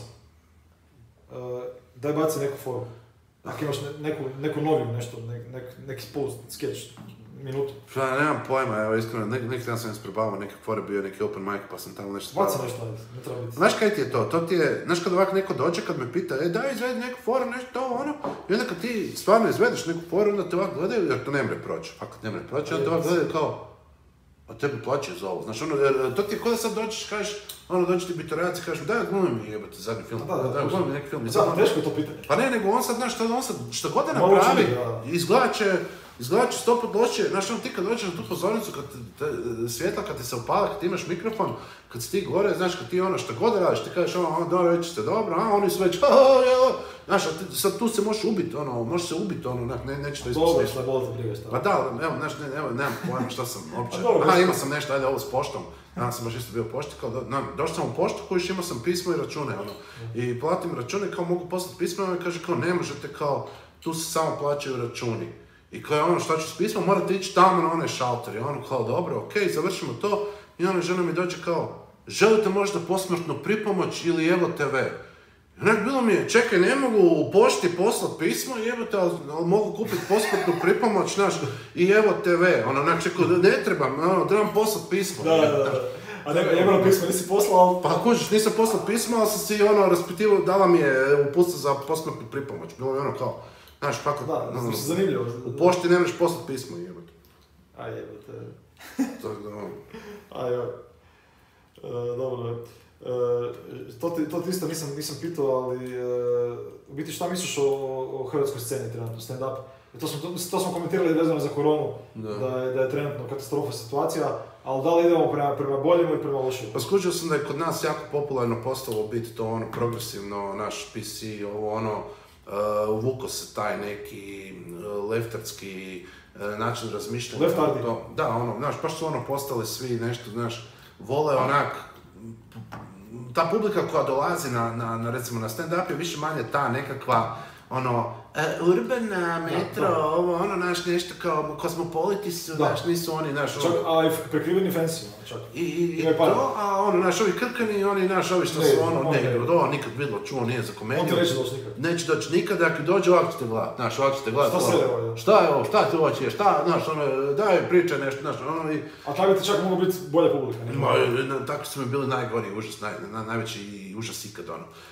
Daj baci neku foru. Ako imaš neku noviju nešto, neki post, sketch, minutu. Ja nemam pojma, evo iskreno, neki dan sam isprobavao neke fore, bio neki open mic pa sam tamo nešto spavao. Baci nešto, ne treba biti. Znaš kaj ti je to? To ti je, znaš kad ovako neko dođe, kad me pita, daj izvedi neku foru, nešto ovo, ono, i onda kad ti stvarno izvedeš neku foru, onda te ovako gledaju, jer to ne mre proći, fakat ne mre proći, onda te ovako gledaju kao, a tebi plaćaju za ovo, znaš, to ti je ko da sad dođeš, kažeš, dođe ti Bitorajac i kažeš, daj glumim mi jebate zadnji film, daj glumim neki film. Teško je to pitanje. Pa ne, nego on sad, znaš, što god da napravi, izgledat će 100% lošije, znaš, ti kad dođeš na tu pozornicu, svjetla, kad ti se upala, kad ti imaš mikrofon, kad si ti gore, znaš, kad ti što god da radiš, ti kažeš, dobro, reći ste dobro, oni su već, znaš, sad tu se možeš ubiti, možeš se ubiti, neće to ispustiti. Dobro, šta boli te briga, šta? Pa da, evo, znaš, nemam pojma šta sam uopće, imao sam nešto, ajde, ovo s poštom, danas sam baš isto bio u pošti, kao došao sam u poštu kojiš, imao sam pismo i račune, i platim račune, kao mogu poslati pismo, i kaže, kao ne možete, kao, tu se samo plaćaju računi. I kao šta ću s pismom, morate ići tamo na onaj šalter. I kao dobro, okej, završimo to. I žena mi dođe kao, želite možda posmrtnu pripomoć ili Evo TV? I onak bilo mi je, čekaj, ne mogu u pošti poslati pismo, jebote, ali mogu kupiti posmrtnu pripomoć, znaš, i Evo TV. Čekaj, ne trebam poslati pismo. Da. A jebeno pismo nisi poslao? Pa kužiš, nisam poslao pismo, ali sam si raspitivao, dala mi je uputstvo za posmrtnu pripomoć. Bilo je kao, znaš, fakat, zanimljivo. U pošti ne možeš poslati pismo, jebote. A jebote. To je dobro. A joj. Dobro. To ti isto nisam pitao, ali u biti šta misliš o hrvatskoj sceni trenutno, stand-up? To smo komentirali vezano za koronu, da je trenutno katastrofa situacija, ali da li idemo prema boljemu i prema lošemu? Pa skužio sam da je kod nas jako popularno postalo biti to progresivno, naš PC, uvukao se taj neki leftarski način razmišljanja. Leftardi? Da, znaš, baš su postali svi nešto, znaš, vole onak, ta publika koja dolazi na recimo na stand-up je više manje ta nekakva, urbana, metro, naš nešto kao kosmopoliti su, znaš, nisu oni, znaš, a i prekriveni fancy, čak. I to, a naš, ovi krkani, naš, ovi što su, nikad vidjelo, čuo, nije za komediju. On ti neće doći nikad. Neće doći nikad, ako dođe, ovako ćete gledat, znaš, ovako ćete gledat. Šta se je ovo? Šta je ovo, šta ti ovo će, šta, znaš, daj pričaj nešto, znaš, A tako bi ti čak mogu biti bolja publika, ne? Tako su mi bili najgori užas, najveći užas ikad,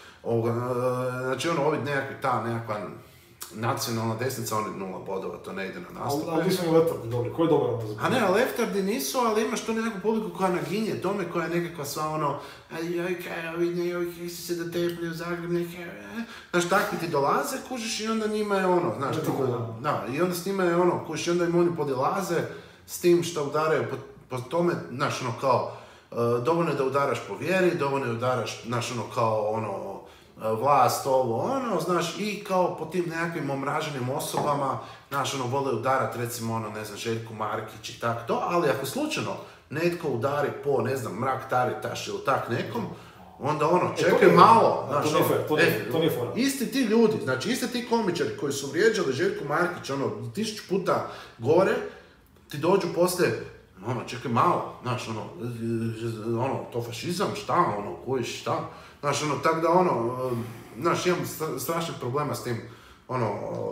Znači, ovi nekakva nacionalna desnica, oni 0 bodova, to ne ide na nastupe. Ali nisu ni leftardi dobri, ko je dobar onda za publiku? A ne, leftardi nisu, ali imaš tu nekakvu publiku koja naginje tome, koja je nekakva sva kaj si se da teplji u Zagreb, znaš, takvi ti dolaze, kužiš, i onda njima je znaš, da, i onda s njima je kužiš, i onda im oni podilaze s tim što udaraju po tome, znaš, kao, dovoljno je da udaraš po vjeri, dovoljno je da udaraš, znaš, kao, vlast, znaš, i kao po tim nekakvim omraženim osobama, znaš, vole udarat, recimo, ne znam, Željku Markić i tako to, ali ako slučajno netko udari po, ne znam, Mrak Taritaš ili tak nekom, onda ono, čekaj malo, znaš, to nije fora. Isti ti ljudi, znači isti ti komičari koji su vrijeđali Željku Markić, ono, 1000 puta gore, ti dođu poslije, ono, čekaj malo, znaš, ono, to fašizam, šta, ono, kojiš, šta, znaš, ono, tak da, ono, znaš, imam strašnih problema s tim, ono,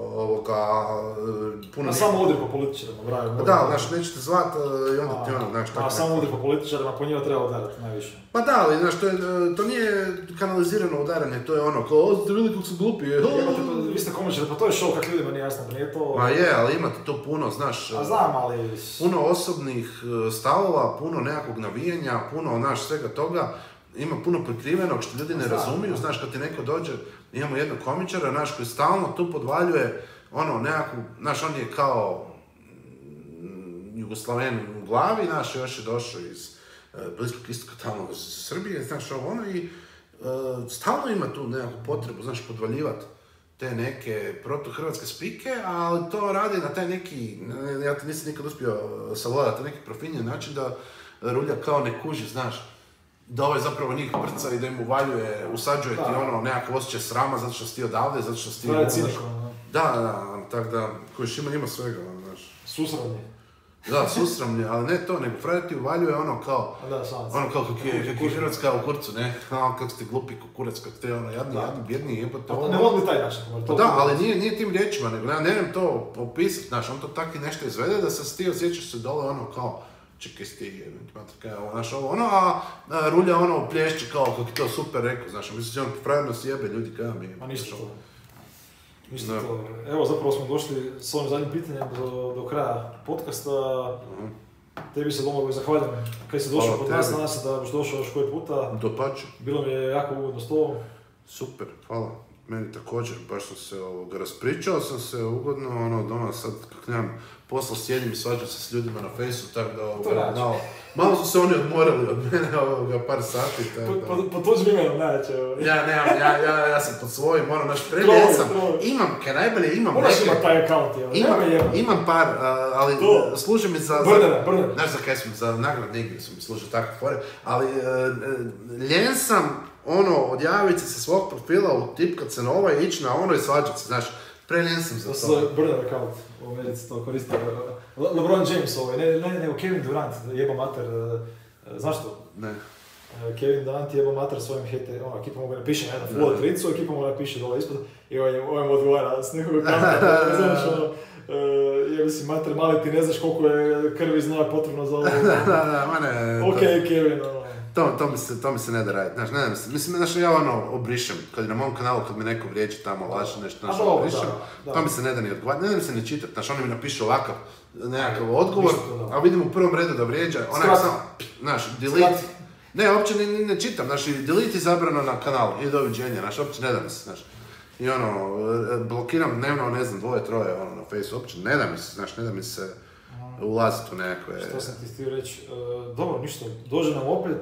puno... A samo udri po političarima, bravo. Da, znaš, nećete zvat i onda ti ono, znaš, tako... A samo udri po političarima, po njima treba udarati najviše. Pa da, ali, znaš, to nije kanalizirano udaranje, to je ono, kao, ste vidjeli kako su glupi, Vi ste komičari, pa to je show kak ljudima nije jasno, pa nije to... Ma je, ali imate to puno, znaš... A znam, ali... Puno osobnih stavova, puno nekakvog navijanja, puno, znaš, svega toga. Ima puno prikrivenog što ljudi ne razumiju, znaš, kad ti neko dođe, imamo jednog komičara, znaš, koji stalno tu podvaljuje, ono, nekakvu, znaš, on je kao Jugoslaven u glavi, znaš, još je došao iz Bliskog istoka, tamo iz Srbije, znaš, ono, i stalno ima tu nekakvu potrebu, znaš, podvaljivati te neke proto-hrvatske spike, ali to radi na taj neki, ja ti nisam nikad uspio savladati, neki profinjen način da Rulja kao ne kuži, znaš, da ovaj zapravo njih prca i da im uvaljuje, usađuje ti ono nekakav osjećaj srama zato što si ti odavde, zato što si ti... Da, tako da, kojiš ima svega, znaš. Susramlje. Da, susramlje, ali ne to, nego Frajda ti uvaljuje ono kao... Ono kao kak je Hrvatska u kurcu, ne? Kako ste glupi kukurac, kak ste ono jadni, bjedni, jebote ono... Ne volim taj način. Pa da, ali nije tim riječima, nego ne vem to opisati, znaš, on to tako nešto izvede da se ti osjećaš se dole ono kao... Čekaj sti, znaš ovo ono, a Rulja ono plješće kao kako je to super rekao, znaš, mislim da on pravilno sjebe ljudi kada mi je. Ma ništa to. Ništa to. Evo zapravo smo došli s ovim zadnjim pitanjem do kraja podcasta. Tebi se Domagoj zahvaljujem kad si došao kod nas, nadam se da boš došao još koji puta. Dopače. Bilo mi je jako ugodno s tobom. Super, hvala. Meni također, baš sam se raspričao sam se ugodno, ono, doma sad, kak nemam posla, sjedim i svađam se s ljudima na fejsu, tako da, malo su se oni odmorali od mene, par sati, tako da... Po tuđim imenom najveće, Ja sam pod svojim, ono, naš prelije sam, imam, kaj najbolje, imam neke... Moraš imati taj account, imam par, ali služi mi za... Brne. Znaš za kaj sam, za nagradne igre su mi služili takve fore, ali ljen sam, ono, odjaviti se sa svog profila, utipkat se na ovaj, ići na ono i svađat se, znaš, preljen sam za to. To se zove burner account, u Americi to koristi. LeBron James nego Kevin Durant, jeba mater, znaš to? Ne. Kevin Durant jeba mater svojim ekipa mu ga napiše na jedan full tricu, ekipa mu napiše dole ispod i ovaj mu odgovara s nekog kamta, znaš ono, jebi si mater, mali ti ne znaš koliko je krvi znoja potrebno za ovo. Da, ne. Okej, Kevin, ono. To mi se ne da raditi, znaš, ne da mi se, mislim, znaš, ja ono obrišem, kad je na mom kanalu, kad me neko vrijeđi tamo, laže nešto, znaš, obrišem, to mi se ne da ni odgovarati, ne da mi se ni čitati, znaš, oni mi napiše ovakav nekakav odgovor, a vidim u prvom redu da vrijeđa, onak samo, znaš, delete, ne, uopće ne čitam, znaš, delete je zabrano na kanalu, i doviđenja, znaš, uopće ne da mi se, znaš, i ono, blokiram dnevno, ne znam, 2-3, ono, na Facebooku, uopće ne da mi se, znaš, ne da mi se ulaziti u nekakve... Što sam ti htio reći, dobro, ništa, dođe nam opet,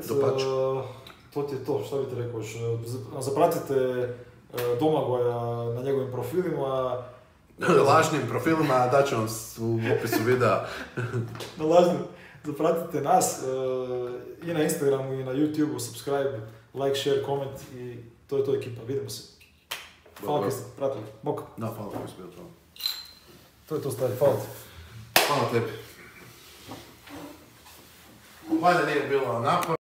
to ti je to, šta bi ti rekao, zapratite Domagoja na njegovim profilima. Lažnim profilima, daću vam u opisu videa. Na lažnim, zapratite nas i na Instagramu i na YouTubeu, subscribe, like, share, comment i to je to ekipa, vidimo se. Hvala kad ste pratili, bok. Da, hvala kad ste pratili. To je to stvari, hvala ti. Hvala tebi. Valjda nije bilo napad.